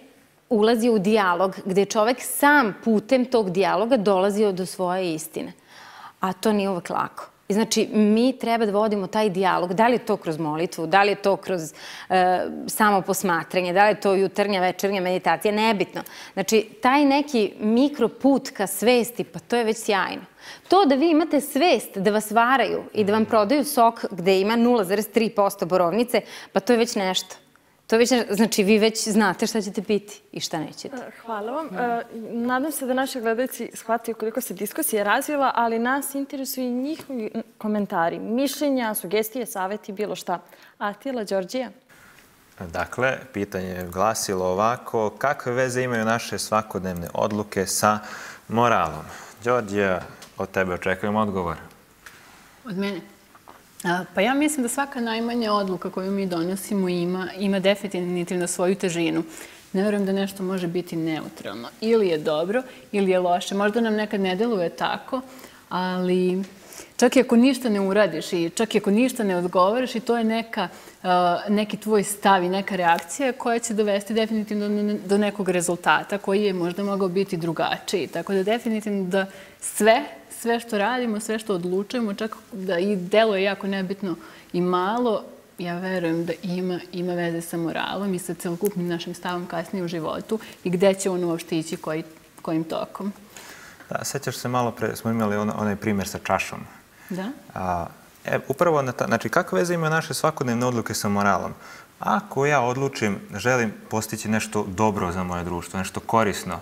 ulazio u dijalog gde je čovek sam putem tog dijaloga dolazio do svoje istine. A to nije uvek lako. I znači, mi treba da vodimo taj dijalog. Da li je to kroz molitvu, da li je to kroz samo posmatranje, da li je to jutarnja, večernja meditacija, nebitno. Znači, taj neki mikroput ka svesti, pa to je već sjajno. To da vi imate svest da vas varaju i da vam prodaju sok gde ima 0,3% borovnice, pa to je već nešto. To već, znači, vi već znate šta ćete piti i šta nećete. Hvala vam. Nadam se da naši gledalci shvataju koliko se diskusija razvila, ali nas interesuju i njihovi komentari, mišljenja, sugestije, saveti, bilo šta. Atila, Đorđija? Dakle, pitanje je glasilo ovako: kakve veze imaju naše svakodnevne odluke sa moralom? Đorđija, od tebe očekujem odgovor. Od mene? Pa ja mislim da svaka najmanja odluka koju mi donosimo ima definitivno svoju težinu. Ne verujem da nešto može biti neutralno. Ili je dobro, ili je loše. Možda nam nekad ne deluje tako, ali čak i ako ništa ne uradiš i čak i ako ništa ne odgovoriš, i to je neki tvoj stav i neka reakcija koja će dovesti definitivno do nekog rezultata koji je možda mogao biti drugačiji. Tako da definitivno da sve što radimo, sve što odlučujemo, čak da i deluje jako nebitno i malo, ja verujem da ima veze sa moralom i sa celokupnim našim stavom kasnije u životu i gde će on uopšte ići kojim tokom. Da, sećaš se, malo pre smo imali onaj primjer sa čašom. Da? Upravo, znači, kakve veze imaju naše svakodnevne odluke sa moralom? Ako ja odlučim, želim postići nešto dobro za moje društvo, nešto korisno,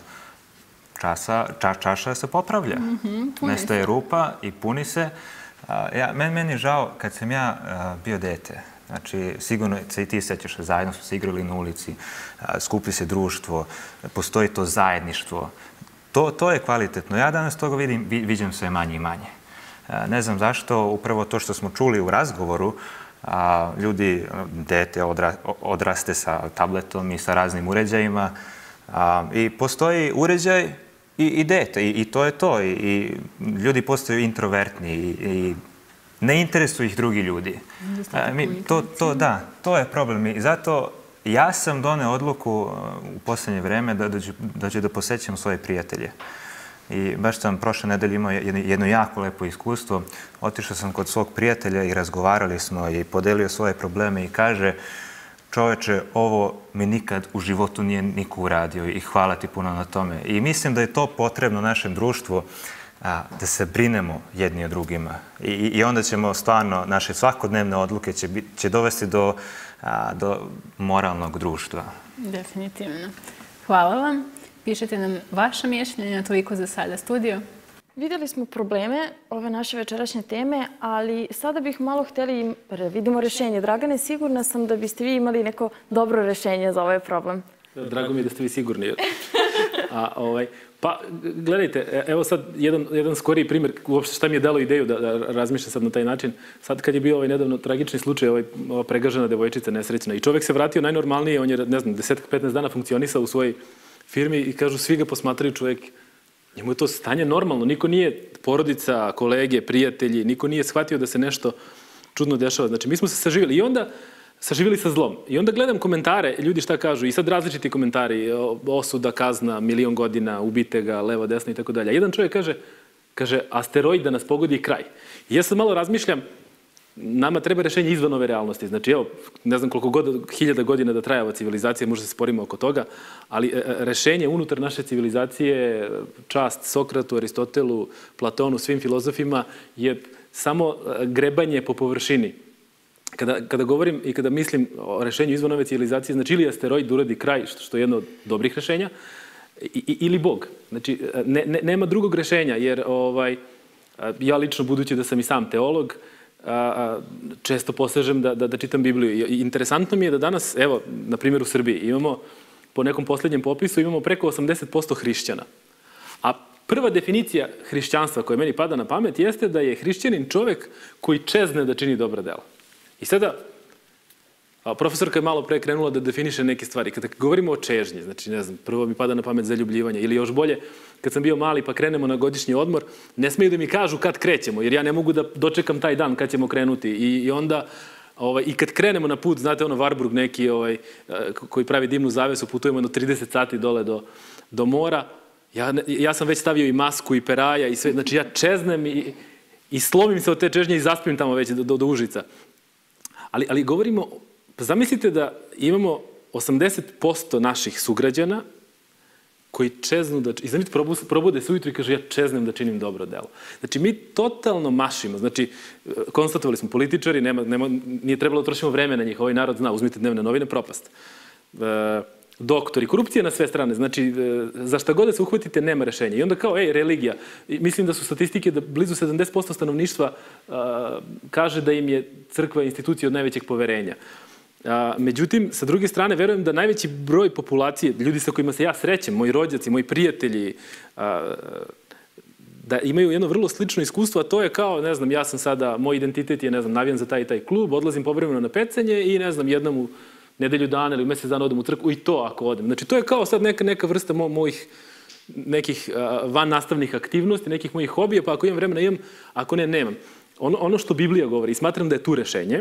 čaša se popravlja. Nestaje rupa i puni se. Meni je žao kad sam ja bio dete. Znači, sigurno se i ti sećaš, zajedno smo se igrali na ulici, skupi se društvo, postoji to zajedništvo. To je kvalitetno. Ja danas toga vidim sve manje i manje. Ne znam zašto, upravo to što smo čuli u razgovoru, ljudi, dete odraste sa tabletom i sa raznim uređajima i postoji uređaj i dete i to je to. I ljudi postaju introvertni i ne interesuju ih drugi ljudi. To je problem. I zato ja sam doneo odluku u posljednje vreme da ću da posećam svoje prijatelje. I baš sam prošle nedelje imao jedno jako lepo iskustvo. Otišao sam kod svog prijatelja i razgovarali smo i podelio svoje probleme i kaže: čoveče, ovo mi nikad u životu nije niko uradio i hvala ti puno na tome. I mislim da je to potrebno našem društvu, da se brinemo jedni o drugima. I onda ćemo stvarno, naše svakodnevne odluke će dovesti do moralnog društva. Definitivno. Hvala vam. Pišite nam vaša mišljenja, toliko za sada. Studio? Vidjeli smo probleme ove naše večerašnje teme, ali sada bih malo htjeli da vidimo rešenje. Dragane, sigurna sam da biste vi imali neko dobro rešenje za ovaj problem. Drago mi je da ste vi sigurni. Pa, gledajte, evo sad jedan skoriji primjer, uopšte šta mi je dalo ideju da razmišljam sad na taj način. Sad kad je bio ovaj nedavno tragični slučaj, ova pregažena devojčica nesrećna i čovjek se vratio najnormalnije, on je, ne znam, 10-15 dana funkcionisao u svojoj firmi i kažu, svi ga posmatraju, čovjek, njemu je to stanje normalno, niko nije, porodica, kolege, prijatelji, niko nije shvatio da se nešto čudno dešava. Znači, mi smo se saživjeli i onda saživjeli sa zlom. I onda gledam komentare, ljudi šta kažu, i sad različiti komentari, osuda, kazna, 1.000.000 godina, ubite ga, levo, desno i tako dalje. Jedan čovjek kaže, asteroid da nas pogodi kraj. I ja sad malo razmišljam, nama treba rešenje izvan ove realnosti. Znači, evo, ne znam koliko hiljada godina da traje ova civilizacija, možda se sporimo oko toga, ali rešenje unutar naše civilizacije, čast Sokratu, Aristotelu, Platonu, svim filozofima, je samo grebanje po površini. Kada govorim i kada mislim o rešenju izvan ove civilizacije, znači ili asteroid uradi kraj, što je jedno od dobrih rešenja, ili Bog. Znači, nema drugog rešenja, jer ja lično, budući da sam i sam teolog, često posežem da čitam Bibliju. Interesantno mi je da danas, evo, na primjer u Srbiji, imamo, po nekom posljednjem popisu, imamo preko 80% hrišćana. A prva definicija hrišćanstva koja meni pada na pamet jeste da je hrišćanin čovek koji čezne da čini dobra dela. I sada, profesorka je malo pre krenula da definiše neke stvari. Kada govorimo o čežnji, znači, ne znam, prvo mi pada na pamet zaljubljivanje, ili još bolje, kad sam bio mali pa krenemo na godišnji odmor, ne smeju da mi kažu kad krećemo, jer ja ne mogu da dočekam taj dan kad ćemo krenuti. I onda I kad krenemo na put, znate ono Varburg neki koji pravi dimnu zavesu, putujemo jedno 30 sati dole do mora. Ja sam već stavio i masku i peraja i sve. Znači ja čeznem i slomim se od te čežnje i zaspim tamo već do Užica. Ali govorimo, zamislite da imamo 80% naših sugrađana koji čeznu i zamislite probude se ujutru i kaže ja čeznem da činim dobro delo. Znači mi totalno mašimo. Znači konstatovali smo političari, nije trebalo da trošimo vreme na njih, ovaj narod zna, uzmite dnevne novine, propast. Doktori, korupcija na sve strane, znači za šta god da se uhvatite nema rešenja. I onda kao, religija. Mislim da su statistike da blizu 70% stanovništva kaže da im je crkva institucija od najvećeg poverenja. Međutim, sa druge strane, verujem da najveći broj populacije, ljudi sa kojima se ja srećem, moji rođaci, moji prijatelji, da imaju jedno vrlo slično iskustvo, a to je kao, ne znam, ja sam sada, moj identitet je, ne znam, navijan za taj i taj klub, odlazim povremeno na pecanje i, ne znam, jednom u nedelju dana ili u mesec dana odem u crkvu i to ako odem. Znači, to je kao sad neka vrsta mojih nekih van nastavnih aktivnosti, nekih mojih hobija, pa ako imam vremena imam, ako ne, nemam. Ono što Biblija govori, i smatram da je tu rešenje,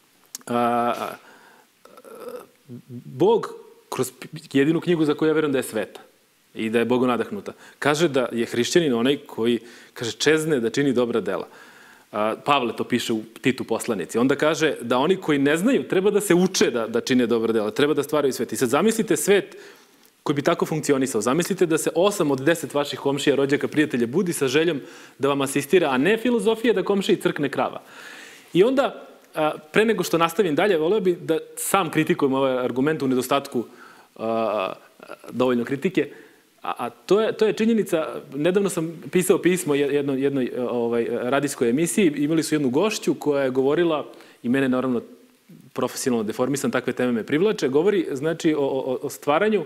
Bog, kroz jedinu knjigu za koju ja verujem da je sveta i da je Bogu nadahnuta, kaže da je hrišćanin onaj koji, kaže, čezne da čini dobra dela. Pavle to piše u Titu poslanici. Onda kaže da oni koji ne znaju treba da se uče da čine dobra dela, treba da stvaraju svet. I sad zamislite svet koji bi tako funkcionisao. Zamislite da se 8 od 10 vaših komšija, rođaka, prijatelja budi sa željom da vam asistira, a ne filozofija da komšiji crkne krava. I onda, pre nego što nastavim dalje, voleo bih da sam kritikujem ovaj argument u nedostatku dovoljno kritike, a to je činjenica. Nedavno sam pisao pismo jednoj radijskoj emisiji, imali su jednu gošću koja je govorila, i mene naravno profesionalno deformisan, takve teme me privlače, govori znači o stvaranju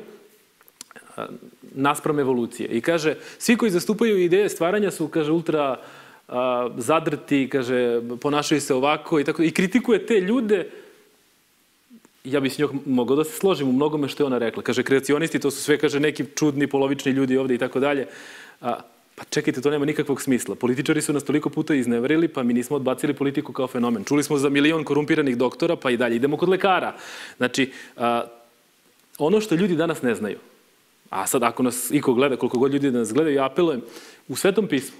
naspram evolucije. I kaže, svi koji zastupaju ideje stvaranja su, kaže, ultra zadrti, kaže, ponašaju se ovako i tako, i kritikuje te ljude. Ja bih s njom mogao da se složim u mnogome što je ona rekla. Kaže, kreacionisti, to su sve, kaže, neki čudni, polovični ljudi ovde i tako dalje. Pa čekajte, to nema nikakvog smisla. Političari su nas toliko puta izneverili, pa mi nismo odbacili politiku kao fenomen. Čuli smo za 1.000.000 korumpiranih doktora, pa i dalje idemo kod lekara. Znači, ono što ljudi danas ne znaju, a sad ako nas iko gleda, koliko god ljudi da nas gledaju, ja apelujem, u Svetom pismu,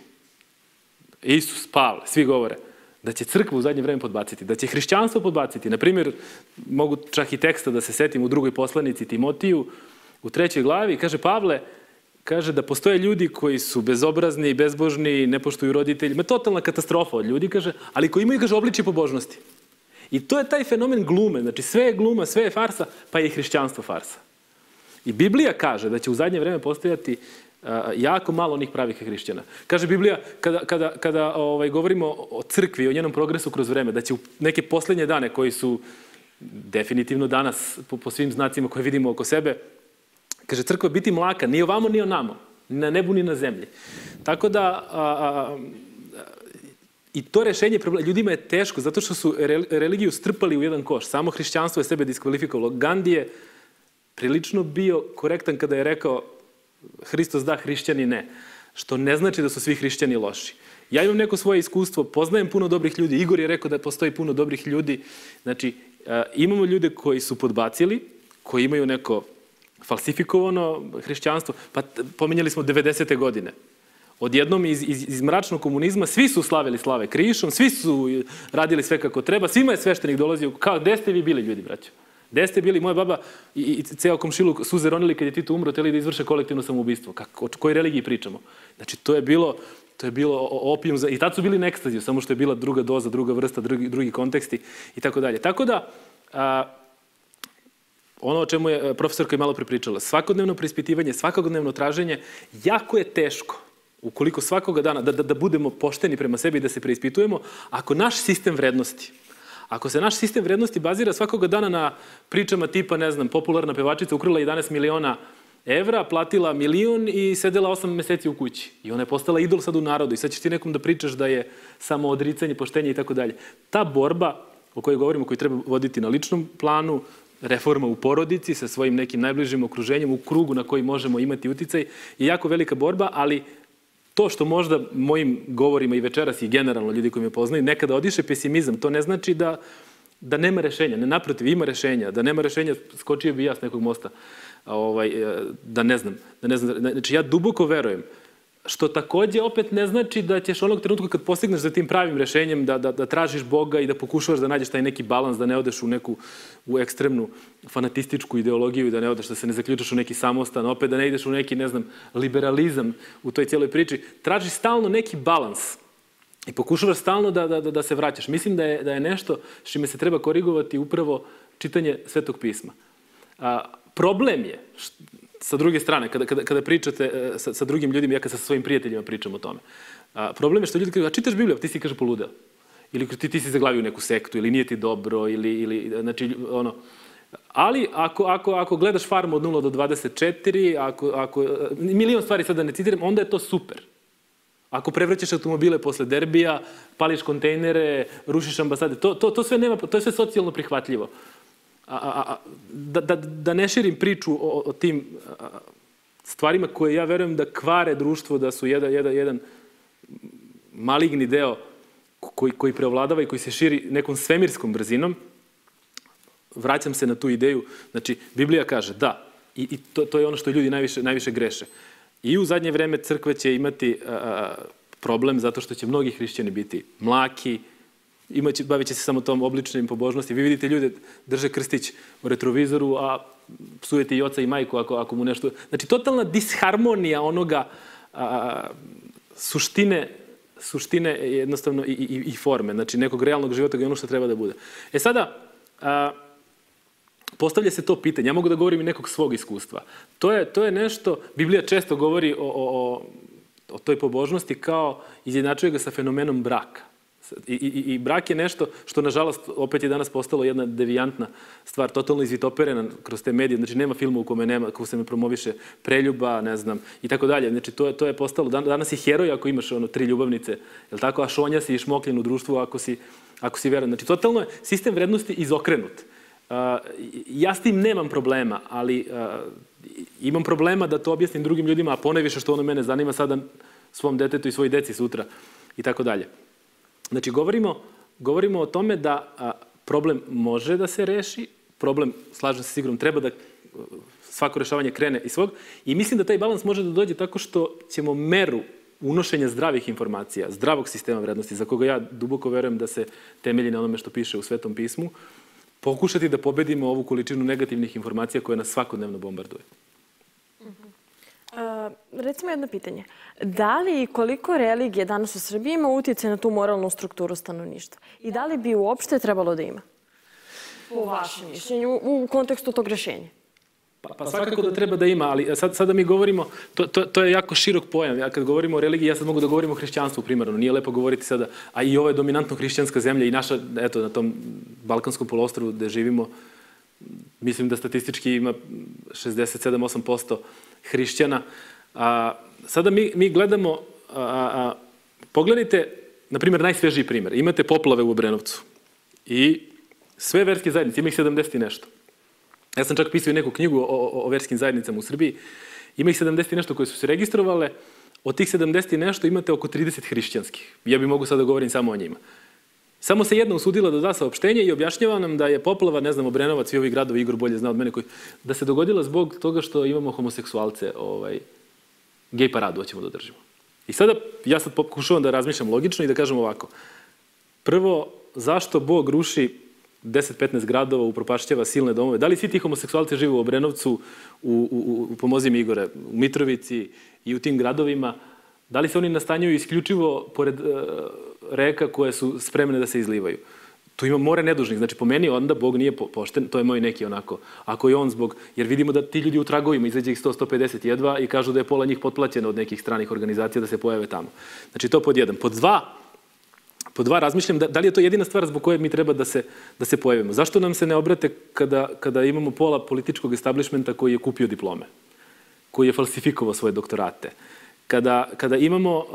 Isus, Pavle, svi govore da će crkva u zadnje vreme podbaciti, da će hrišćanstvo podbaciti. Naprimjer, mogu čak i teksta da se setim u drugoj poslanici Timotiju, u 3. glavi, kaže Pavle, kaže da postoje ljudi koji su bezobrazni, bezbožni, ne poštuju roditelji, totalna katastrofa od ljudi, kaže, ali koji imaju, kaže, obličje pobožnosti. I to je taj fenomen glume, znači sve je gluma, sve je farsa, pa je i hrišćanstvo farsa. I Biblija kaže da će u zadnje vreme postojati jako malo onih pravih hrišćana. Kaže Biblija, kada govorimo o crkvi, o njenom progresu kroz vreme, da će u neke poslednje dane koji su definitivno danas po svim znacima koje vidimo oko sebe, kaže crkva biti mlaka, ni ovamo ni onamo, ni na nebu ni na zemlji. Tako da i to rešenje ljudima je teško zato što su religiju strpali u jedan koš. Samo hrišćanstvo je sebe diskvalifikovalo. Gandhi je prilično bio korektan kada je rekao Hristos da, hrišćani ne. Što ne znači da su svi hrišćani loši. Ja imam neko svoje iskustvo, poznajem puno dobrih ljudi. Igor je rekao da postoji puno dobrih ljudi. Znači, imamo ljude koji su podbacili, koji imaju neko falsifikovano hrišćanstvo. Pa pominjali smo 90. godine. Odjednom iz mračnog komunizma svi su slavili slave krišom, svi su radili sve kako treba, svima je sveštenik dolazio. Kao, gde ste vi bili, ljudi, braćo? Gde ste bili? Moja baba i ceo komšiluk suze ronili kad je Tito umro, teli da izvrše kolektivno samoubistvo. O kojoj religiji pričamo? Znači, to je bilo opijum, i tad su bili na ekstaziju, samo što je bila druga doza, druga vrsta, drugi konteksti i tako dalje. Tako da, ono o čemu je profesorka i malo prepričala, svakodnevno preispitivanje, svakodnevno traženje, jako je teško, ukoliko svakoga dana, da budemo pošteni prema sebi i da se preispitujemo, ako naš sistem vrednosti, ako se naš sistem vrednosti bazira svakoga dana na pričama tipa, ne znam, popularna pevačica ukrala 11 miliona evra, platila 1 milion i sedela 8 meseci u kući. I ona je postala idol sad u narodu i sad ćeš ti nekom da pričaš da je samo odricanje, poštenje i tako dalje. Ta borba o kojoj govorimo, koju treba voditi na ličnom planu, reforma u porodici sa svojim nekim najbližim okruženjem, u krugu na koji možemo imati uticaj, je jako velika borba, ali to što možda mojim govorima i večeras i generalno ljudi koji me poznaju nekada odiše pesimizam, to ne znači da nema rešenja. Ne, naprotiv, ima rešenja. Da nema rešenja, skočio bi ja s nekog mosta. Da ne znam. Znači, ja duboko verujem, što takođe opet ne znači da ćeš onog trenutka kad postigneš za tim pravim rešenjem da tražiš Boga i da pokušavaš da nađeš taj neki balans, da ne odeš u ekstremnu fanatističku ideologiju i da ne odeš, da se ne zaključaš u neki samostan, opet da ne ideš u neki, ne znam, liberalizam u toj cijeloj priči. Tražiš stalno neki balans i pokušavaš stalno da se vraćaš. Mislim da je nešto s čime se treba korigovati upravo čitanje Svetog pisma. Problem je, sa druge strane, kada pričate sa drugim ljudima, ja kad sa svojim prijateljima pričam o tome, problem je što ljudi kažu, a čitaš Bibliju, ti si, kaže, poludeo. Ili ti si zaglavio u neku sektu, ili nije ti dobro, ili znači, ono... Ali, ako gledaš Farmu od 0 do 24, milion stvari sad da ne citiram, onda je to super. Ako prevraćaš automobile posle derbija, pališ kontejnere, rušiš ambasade, to je sve socijalno prihvatljivo. Da ne širim priču o tim stvarima koje ja verujem da kvare društvo, da su jedan maligni deo koji preovladava i koji se širi nekom svemirskom brzinom, vraćam se na tu ideju. Znači, Biblija kaže da, i to je ono što ljudi najviše greše. I u zadnje vreme crkva će imati problem zato što će mnogi hrišćani biti mlaki, bavit će se samo tom obličnim pobožnosti. Vi vidite ljude drže krstić u retrovizoru, a psujete i oca i majku ako mu nešto... Znači, totalna disharmonija onoga suštine jednostavno i forme, znači nekog realnog života i ono što treba da bude. Sada, postavlja se to pitanje. Ja mogu da govorim i nekog svog iskustva. To je nešto, Biblija često govori o toj pobožnosti kao izjednačuje ga sa fenomenom braka. I brak je nešto što, nažalost, opet je danas postalo jedna devijantna stvar, totalno izvitoperena kroz te medije. Znači, nema filma u kome se ne promoviše preljuba, ne znam, i tako dalje. Znači, to je postalo. Danas si heroj ako imaš 3 ljubavnice, je li tako? A šonja si i šmokljen u društvu ako si veran. Znači, totalno je sistem vrednosti izokrenut. Ja s tim nemam problema, ali imam problema da to objasnim drugim ljudima, a ponajviše što ono mene zanima sada svom detetu i svoj deci sutra i tako dalje. Znači, govorimo o tome da problem može da se reši, problem, slažem se sigurno, treba da svako rešavanje krene iz svog i mislim da taj balans može da dođe tako što ćemo meru unošenja zdravih informacija, zdravog sistema vrednosti, za koga ja duboko verujem da se temelji na onome što piše u Svetom pismu, pokušati da pobedimo ovu količinu negativnih informacija koje nas svakodnevno bombarduje. Recimo jedno pitanje. Da li i koliko religije danas u Srbiji ima utjecaj na tu moralnu strukturu stanovništva? I da li bi uopšte trebalo da ima? Po vašem mišljenju, u kontekstu tog rešenja. Pa svakako da treba da ima, ali sada mi govorimo, to je jako širok pojam. Ja kad govorimo o religiji, ja sad mogu da govorim o hrišćanstvu primarno. Nije lepo govoriti sada, a i ovo je dominantno hrišćanska zemlja i naša, eto, na tom Balkanskom poluostrvu gde živimo, mislim da statistički ima 67-8% hrišćana. Sada mi gledamo, pogledajte, na primjer, najsvežiji primjer. Imate poplave u Obrenovcu i sve verske zajednice, ima ih 70 i nešto. Ja sam čak pisao i neku knjigu o verskim zajednicama u Srbiji. Ima ih 70 i nešto koje su se registrovale. Od tih 70 i nešto imate oko 30 hrišćanskih. Ja bih mogu sada da govorim samo o njima. Samo se jedna usudila da da saopštenje i objašnjava nam da je poplava, ne znam, Obrenovac i ovi gradovi, Igor bolje zna od mene, da se dogodila zbog toga što imamo homoseksualce, gej paradu hoćemo da održimo. I sada, ja sad pokušavam da razmišljam logično i da kažem ovako. Prvo, zašto Bog ruši 10-15 gradova, upropašćava silne domove? Da li svi ti homoseksualci žive u Obrenovcu, pomozi mi Igore, u Mitrovici i u tim gradovima? Da li se oni nastanjuju isključivo pored reka koje su spremne da se izlivaju? Tu ima more nedužnih. Znači, po meni onda Bog nije pošten, to je moj neki onako. Ako je on zbog, jer vidimo da ti ljudi u tragovima izađe ih 100-150 jedva i kažu da je pola njih potplaćeno od nekih stranih organizacija da se pojave tamo. Znači, to pod jedan. Pod dva razmišljam da li je to jedina stvar zbog koje mi treba da se pojavimo. Zašto nam se ne obrate kada imamo pola političkog establishmenta koji je kupio diplome, koji je falsifikovao svoje doktorate, kada imamo,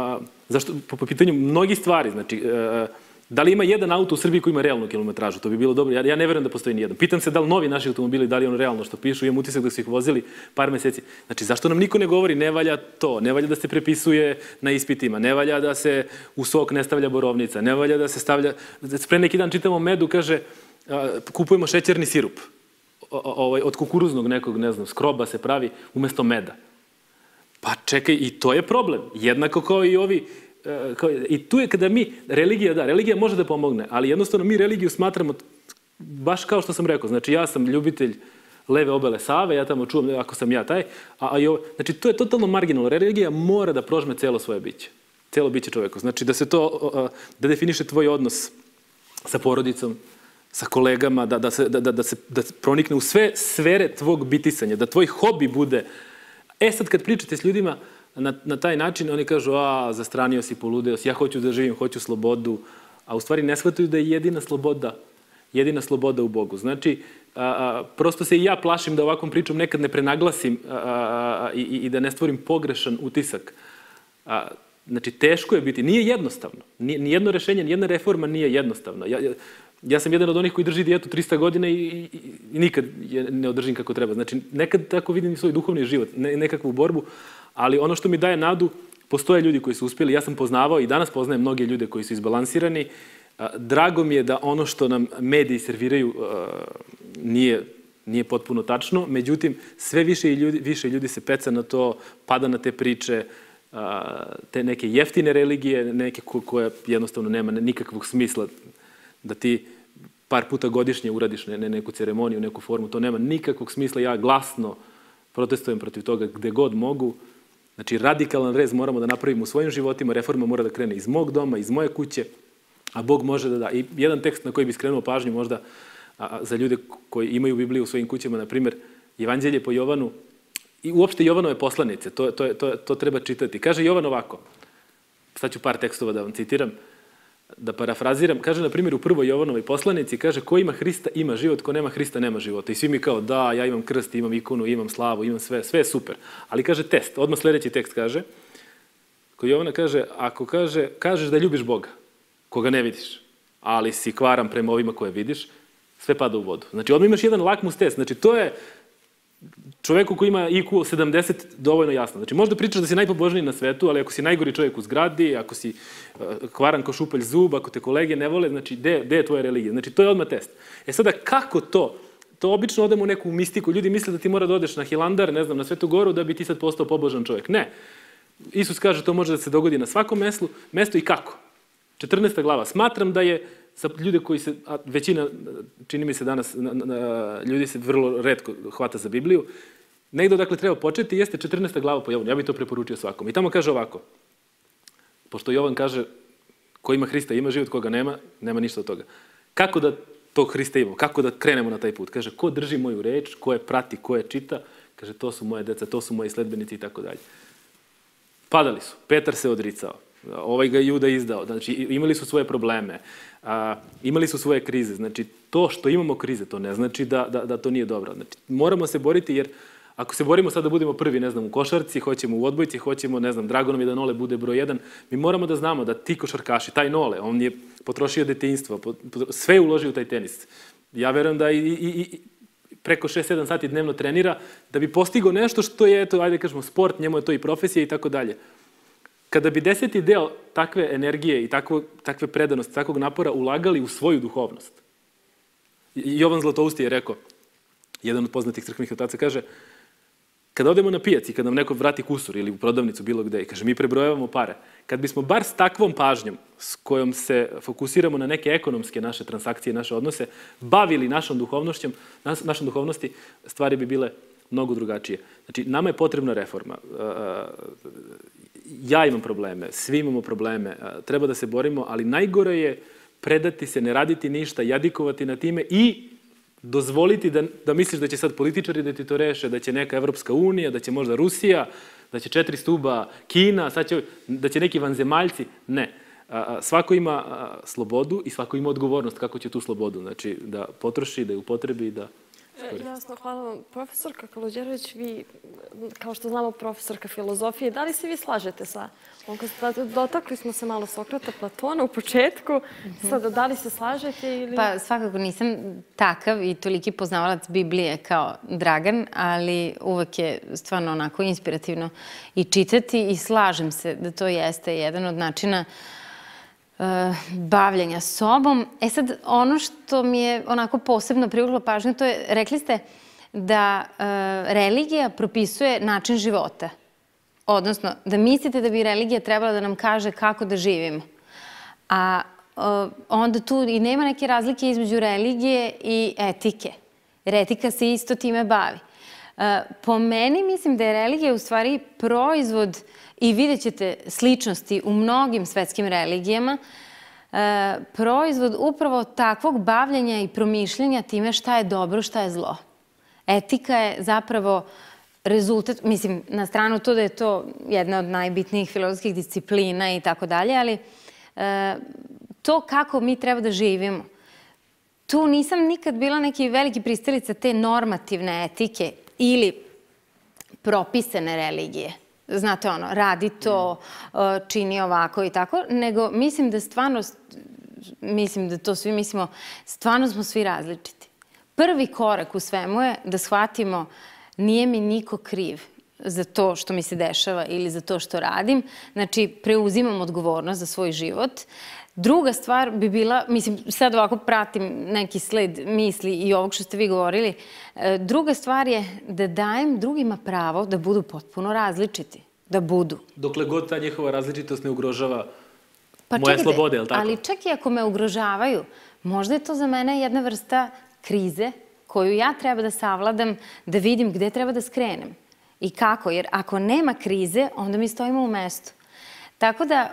po pitanju mnogih stvari, znači, da li ima jedan auto u Srbiji koji ima realnu kilometražu, to bi bilo dobro. Ja ne verujem da postoji nijedan. Pitam se da li novi naši automobili, da li je ono realno što pišu, imam utisak da su ih vozili par meseci. Znači, zašto nam niko ne govori, ne valja to, ne valja da se prepisuje na ispitima, ne valja da se u sok ne stavlja borovnica, ne valja da se stavlja... Pre neki dan čitamo Medu, kaže, kupujemo šećerni sirup. Od kukuruznog nekog, ne znam, skroba se pravi umesto meda. Pa čekaj, i to je problem. Jednako kao i ovi... I tu je kada mi... Religija može da pomogne, ali jednostavno mi religiju smatramo baš kao što sam rekao. Znači, ja sam ljubitelj leve obele Save, ja tamo čuvam ako sam ja taj. Znači, to je totalno marginalno. Religija mora da prožme celo svoje biće. Celo biće čoveku. Znači, da definiše tvoj odnos sa porodicom, sa kolegama, da se pronikne u sve sfere tvog bitisanja, da tvoj hobi bude... Sad kad pričate s ljudima na taj način, oni kažu, zastranio si, poludeo si, ja hoću da živim, hoću slobodu, a u stvari ne shvataju da je jedina sloboda u Bogu. Znači, prosto se i ja plašim da ovakvom pričom nekad ne prenaglasim i da ne stvorim pogrešan utisak. Znači, teško je biti, nije jednostavno. Nijedno rešenje, nijedna reforma nije jednostavna. Ja sam jedan od onih koji drži dijetu 300 godina i nikad je ne održim kako treba. Znači, nekad tako vidim i svoj duhovni život, nekakvu borbu, ali ono što mi daje nadu, postoje ljudi koji su uspjeli. Ja sam poznavao i danas poznajem mnoge ljude koji su izbalansirani. Drago mi je da ono što nam mediji serviraju nije potpuno tačno, međutim, sve više ljudi se peca na to, pada na te priče, te neke jeftine religije, neke koje jednostavno nema nikakvog smisla da ti par puta godišnje uradiš neku ceremoniju, neku formu, to nema nikakvog smisla. Ja glasno protestujem protiv toga gde god mogu. Znači, radikalan rez moramo da napravimo u svojim životima, reforma mora da krene iz mog doma, iz moje kuće, a Bog može da da. I jedan tekst na koji bi skrenuo pažnju možda za ljude koji imaju Bibliju u svojim kućama, na primjer, Evanđelje po Jovanu, i uopšte Jovanove poslanice, to treba čitati. Kaže Jovan ovako, sad ću par tekstova da vam citiram, da parafraziram, kaže, na primjer, u prvoj Jovanovoj poslanici, kaže, ko ima Hrista ima život, ko nema Hrista nema života. I svi mi kao, da, ja imam krst, imam ikonu, imam slavu, imam sve je super. Ali kaže test, odmah sljedeći tekst kaže, kod Jovana kaže, ako kažeš da ljubiš Boga, koga ne vidiš, ali si kvaran prema ovima koje vidiš, sve pada u vodu. Znači, odmah imaš jedan lakmus test. Znači, to je čoveku koji ima IQ 70 dovoljno jasno. Znači, možda pričaš da si najpobožniji na svetu, ali ako si najgori čovjek u zgradi, ako si kvaran ko šupalj zub, ako te kolege ne vole, znači, gde je tvoja religija? Znači, to je odmah test. Sada, kako to? To obično odemo u neku mistiku. Ljudi misle da ti mora da odeš na Hilandar, ne znam, na Svetu Goru, da bi ti sad postao pobožan čovjek. Ne. Isus kaže, to može da se dogodi na svakom mestu i kako? 14. glava. Smatram da je za ljude koji se, većina, čini mi se danas, ljudi se vrlo retko hvata za Bibliju, negdje odakle treba početi jeste 14. glava po Jovanu. Ja bih to preporučio svakom. I tamo kaže ovako, pošto Jovan kaže, ko ima Hrista ima život, koga nema ništa od toga. Kako da tog Hrista imamo? Kako da krenemo na taj put? Kaže, ko drži moju reč, ko je prati, ko je čita, kaže, to su moje deca, to su moji sledbenici i tako dalje. Padali su. Petar se odricao. Ovaj ga Juda izdao. Znači, imali su svoje probleme. Imali su svoje krize. Znači, to što imamo krize, to ne znači da to nije dobro. Znači, moramo se boriti, jer ako se borimo sad da budemo prvi, ne znam, u košarci, hoćemo u odbojci, hoćemo, ne znam, drago nam je da Nole bude broj 1, mi moramo da znamo da ti košarkaši, taj Nole, on je potrošio detinjstvo, sve je uložio u taj tenis. Ja verujem da i preko 6-7 sati dnevno trenira da bi postigao nešto što je, eto, ajde kažemo, sport, njemu je to i profesija i tako dalje. Kada bi 10. deo takve energije i takve predanosti, takvog napora ulagali u svoju duhovnost. Jovan Zlatousti je rekao, jedan od poznatih crkvenih otaca, kaže, kada odemo na pijac i kada nam neko vrati kusur ili u prodavnicu bilo gde i kaže, mi prebrojavamo pare, kad bismo bar s takvom pažnjom s kojom se fokusiramo na neke ekonomske naše transakcije, naše odnose, bavili našom duhovnosti, stvari bi bile mnogo drugačije. Znači, nama je potrebna reforma. Ja imam probleme, svi imamo probleme, treba da se borimo, ali najgore je predati se, ne raditi ništa, jadikovati na time i dozvoliti da misliš da će sad političari da ti to reše, da će neka Evropska unija, da će možda Rusija, da će 4 stuba Kina, da će neki vanzemaljci. Ne. Svako ima slobodu i svako ima odgovornost kako će tu slobodu. Znači, da potroši, da je upotrebi i da... Jasno, hvala vam. Profesorka Kalođerović, vi, kao što znamo, profesorka filozofije, da li se vi slažete sa... Dotakli smo se malo Sokrata, Platona u početku. Sada, da li se slažete ili... Pa, svakako nisam takav i toliki poznavalac Biblije kao Dragan, ali uvek je stvarno onako inspirativno i čitati i slažem se da to jeste jedan od načina bavljenja sobom. Sad, ono što mi je onako posebno privuklo pažnju, to je, rekli ste da religija propisuje način života. Odnosno, da mislite da bi religija trebala da nam kaže kako da živimo. A onda tu i nema neke razlike između religije i etike. Jer etika se isto time bavi. Po meni mislim da je religija u stvari proizvod, i vidjet ćete sličnosti u mnogim svetskim religijama, proizvod upravo takvog bavljenja i promišljanja time šta je dobro, šta je zlo. Etika je zapravo rezultat, mislim, na stranu to da je to jedna od najbitnijih filozofskih disciplina i tako dalje, ali to kako mi treba da živimo. Tu nisam nikad bila neki veliki pristalica te normativne etike ili propisane religije. Znate ono, radi to, čini ovako i tako, nego mislim da stvarno, mislim da to svi mislimo, stvarno smo svi različiti. Prvi korak u svemu je da shvatimo nije mi niko kriv za to što mi se dešava ili za to što radim. Znači, preuzimam odgovornost za svoj život. Druga stvar bi bila, mislim, sad ovako pratim neki sled misli i ovog što ste vi govorili, druga stvar je da dajem drugima pravo da budu potpuno različiti. Da budu. Dokle god ta njihova različitost ne ugrožava moje slobode, je li tako? Ali čak i ako me ugrožavaju, možda je to za mene jedna vrsta krize koju ja treba da savladam, da vidim gde treba da skrenem i kako. Jer ako nema krize, onda mi stojimo u mestu. Tako da,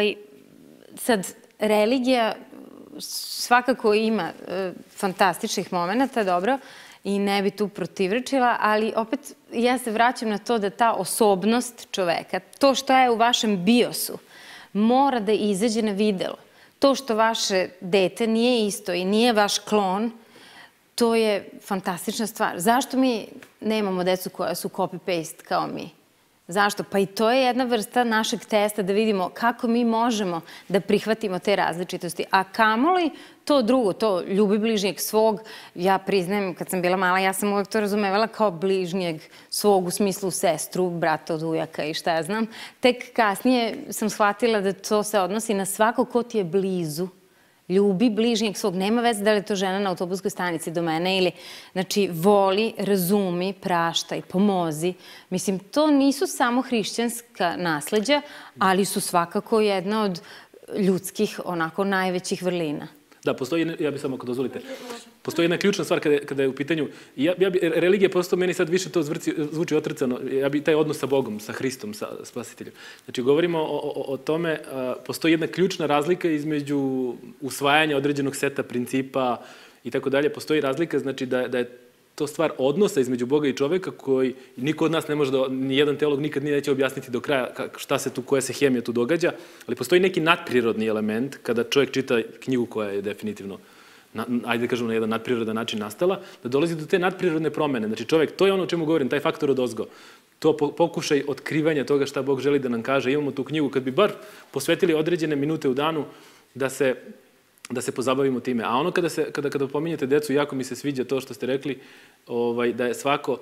sad, religija svakako ima fantastičnih momenta, dobro, i ne bi tu protivrečila, ali opet ja se vraćam na to da ta osobnost čoveka, to što je u vašem biosu, mora da izađe na videlo. To što vaše dete nije isto i nije vaš klon, to je fantastična stvar. Zašto mi nemamo decu koja su copy-paste kao mi? Zašto? Pa i to je jedna vrsta našeg testa da vidimo kako mi možemo da prihvatimo te različitosti. A kamoli to drugo, to ljubi bližnjeg svog. Ja priznajem, kad sam bila mala, ja sam uvek to razumevala kao bližnjeg svog u smislu sestru, brata od ujaka i šta ja znam. Tek kasnije sam shvatila da to se odnosi na svako ko ti je blizu. Ljubi bližnjeg svog. Nema veze da li je to žena na autobuskoj stanici do mene ili, znači, voli, razumi, praštaj, pomozi. Mislim, to nisu samo hrišćanska nasleđa, ali su svakako jedna od ljudskih, onako, najvećih vrlina. Da, postoji, ja bih samo ako dozvolite, postoji jedna ključna stvar kada je u pitanju, religija prosto meni sad više to zvuči otrcano, ja bi taj odnos sa Bogom, sa Hristom, sa Spasiteljem. Znači, govorimo o tome, postoji jedna ključna razlika između usvajanja određenog seta principa i tako dalje, postoji razlika, znači da je to stvar odnosa između Boga i čoveka koji niko od nas ne može da, ni jedan teolog nikad neće objasniti do kraja šta se tu, koja se hemija tu događa, ali postoji neki nadprirodni element kada čovjek čita knjigu koja je definitivno, ajde da kažemo na jedan nadprirodan način nastala, da dolazi do te nadprirodne promene. Znači čovjek, to je ono o čemu govorim, taj faktor odozgo. To pokušaj otkrivanja toga šta Bog želi da nam kaže. Imamo tu knjigu, kad bi bar posvetili određene minute u danu da se pozabavimo time. A ono kada pominjete decu, jako mi se sviđa to što ste rekli, da je svako,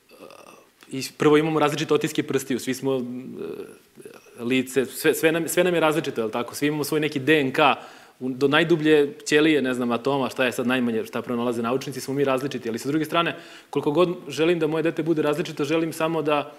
prvo imamo različite otiske prstiju, svi smo lice, sve nam je različito, je li tako? Svi imamo svoj neki DNK, do najdublje ćelije, ne znam, atoma, šta je sad najmanje, šta pronalaze naučnici, smo mi različiti. Ali sa druge strane, koliko god želim da moje dete bude različito, želim samo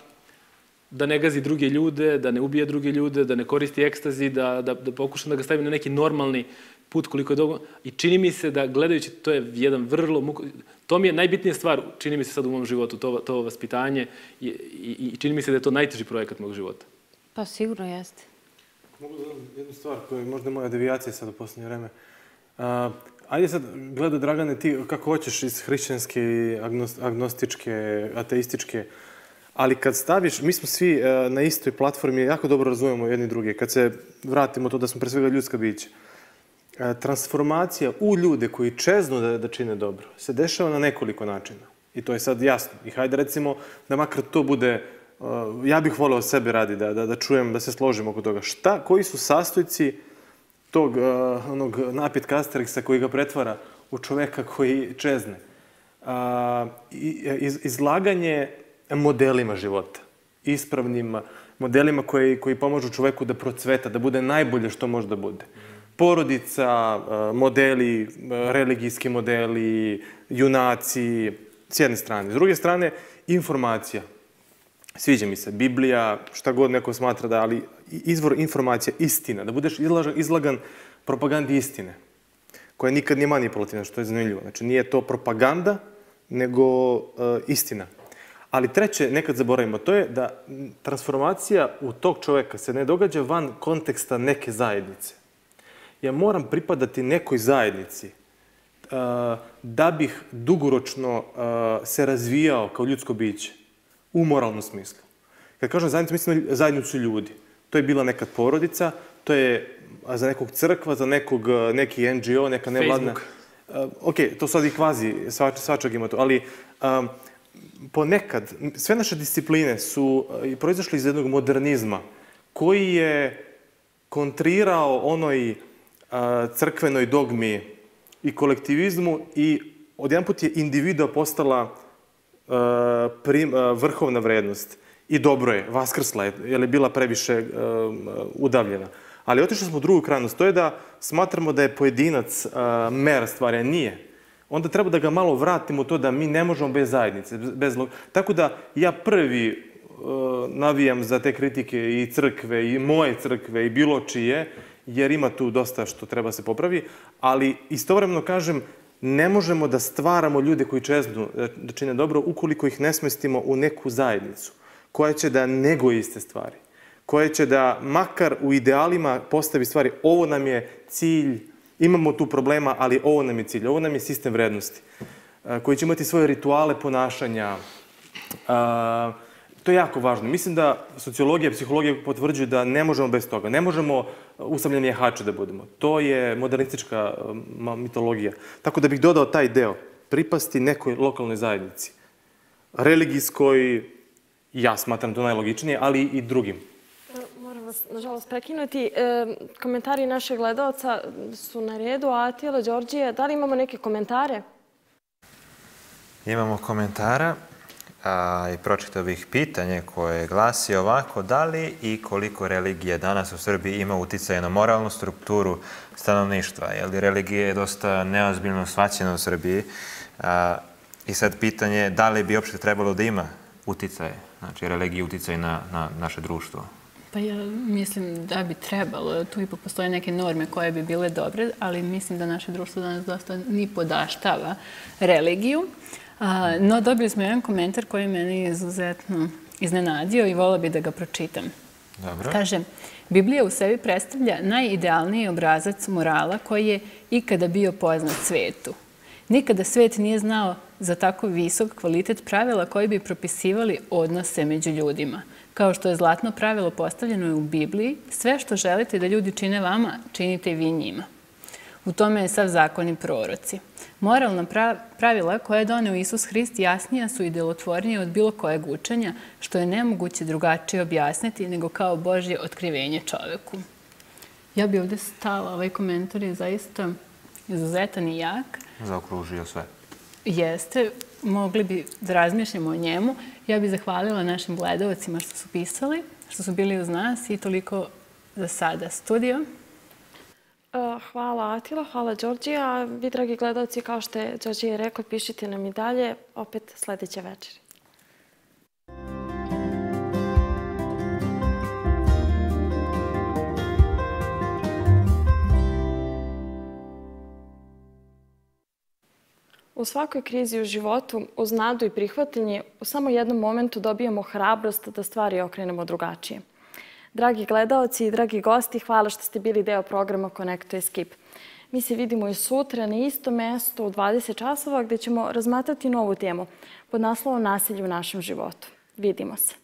da ne gazi druge ljude, da ne ubije druge ljude, da ne koristi ekstazi, da pokušam da ga stavim na neki normalni put koliko je dovoljno. I čini mi se da, gledajući, to je jedan vrlo... To mi je najbitnija stvar, čini mi se sad u mom životu, to vaspitanje i čini mi se da je to najteži projekat mog života. Pa sigurno jeste. Mogu da dam jednu stvar koja je možda moja devijacija sad u posljednje vreme. Ajde sad, gledaj, Dragane, ti kako hoćeš iz hrišćanske, agnostičke, ateističke, ali kad staviš, mi smo svi na istoj platformi, jako dobro razumemo jedni druge, kad se vratimo to da smo pre svega ljudska bića. Transformacija u ljude koji čeznu da čine dobro se dešava na nekoliko načina. I to je sad jasno. I hajde recimo da makar to bude, ja bih voleo sebe radi da čujem, da se složim oko toga. Koji su sastojci tog onog napitka Asteriksa koji ga pretvara u čoveka koji čezne? Izlaganje modelima života. Ispravnim modelima koji pomažu čoveku da procveta, da bude najbolje što može da bude. Porodica, modeli, religijski modeli, junaci, s jedne strane. S druge strane, informacija. Sviđa mi se Biblija, šta god neko smatra da, ali izvor informacija, istina, da budeš izlagan propagandi istine, koja nikad nije manipulativna, što je zanimljivo. Znači, nije to propaganda, nego istina. Ali treće, nekad zaboravimo, to je da transformacija u tog čoveka se ne događa van konteksta neke zajednice. Ja moram pripadati nekoj zajednici da bih dugoročno se razvijao kao ljudsko biće u moralnom smislu. Kad kažem zajednicu, mislim na zajednicu ljudi. To je bila nekad porodica, to je za nekog crkva, za neki NGO, neka nevladna... Facebook. Ok, to sad i kvazi, svačak ima to, ali ponekad, sve naše discipline su proizašle iz jednog modernizma koji je kontrirao onoj crkvenoj dogmi i kolektivizmu i odjedanput je individua postala vrhovna vrednost. I dobro je, vaskrsla je, jer je bila previše udavljena. Ali otišli smo u drugu krajnost, to je da smatramo da je pojedinac mera stvari, a nije. Onda treba da ga malo vratimo u to da mi ne možemo bez zajednice. Tako da ja prvi navijam za te kritike i crkve, i moje crkve, i bilo čije, jer ima tu dosta što treba se popravi, ali istovremeno kažem, ne možemo da stvaramo ljude koji čeznu da čine dobro ukoliko ih ne smestimo u neku zajednicu koja će da neguje iste stvari, koja će da makar u idealima postavi stvari. Ovo nam je cilj, imamo tu problema, ali ovo nam je cilj, ovo nam je sistem vrednosti, koji će imati svoje rituale ponašanja. To je jako važno. Mislim da sociologija i psihologija potvrđuju da ne možemo bez toga. Ne možemo usamljeni jahači da budemo. To je modernistička mitologija. Tako da bih dodao taj deo. Pripasti nekoj lokalnoj zajednici. Religijskoj, ja smatram to najlogičnije, ali i drugim. Moram vas, nažalost, prekinuti. Komentari našeg gledalca su na redu. Atila, Đorđije, da li imamo neke komentare? Imamo komentara. I pročitao bih pitanje koje glasi ovako: da li i koliko religija danas u Srbiji ima uticaja na moralnu strukturu stanovništva? Jer religija je dosta neozbiljno shvaćena u Srbiji. I sad pitanje je da li bi uopšte trebalo da ima uticaje, znači religija uticaj na naše društvo? Pa ja mislim da bi trebalo. Tu ipak postoje neke norme koje bi bile dobre, ali mislim da naše društvo danas dosta ni podaštava religiju. No, dobili smo jedan komentar koji mene izuzetno iznenadio i volila bih da ga pročitam. Dobro. Kaže, Biblija u sebi predstavlja najidealniji obrazac morala koji je ikada bio poznat svetu. Nikada svet nije znao za tako visok kvalitet pravila koji bi propisivali odnose među ljudima. Kao što je zlatno pravilo postavljeno u Bibliji, sve što želite da ljudi čine vama, činite i vi njima. U tome je sav zakon i proroci. Moralna pravila koje je doneo Isus Hrist jasnija su i delotvornije od bilo kojeg učenja, što je nemoguće drugačije objasniti nego kao Božje otkrivenje čoveku. Ja bi ovdje stala, ovaj komentar je zaista izuzetan i jak. Zaokružio sve. Jeste, mogli bi da razmišljamo o njemu. Ja bih zahvalila našim gledalcima što su pisali, što su bili uz nas i toliko za sada. Studio. Hvala Atila, hvala Đorđija. Vi, dragi gledalci, kao što je Đorđija rekla, pišite nam i dalje, opet sledeće večeri. U svakoj krizi u životu, uz nadu i prihvatanje, u samo jednom momentu dobijamo hrabrost da stvari okrenemo drugačije. Dragi gledalci i dragi gosti, hvala što ste bili deo programa Connect to Escape. Mi se vidimo i sutra na istom mestu u 20 časova gdje ćemo razmatrati novu temu pod naslovom Nasilje u našem životu. Vidimo se.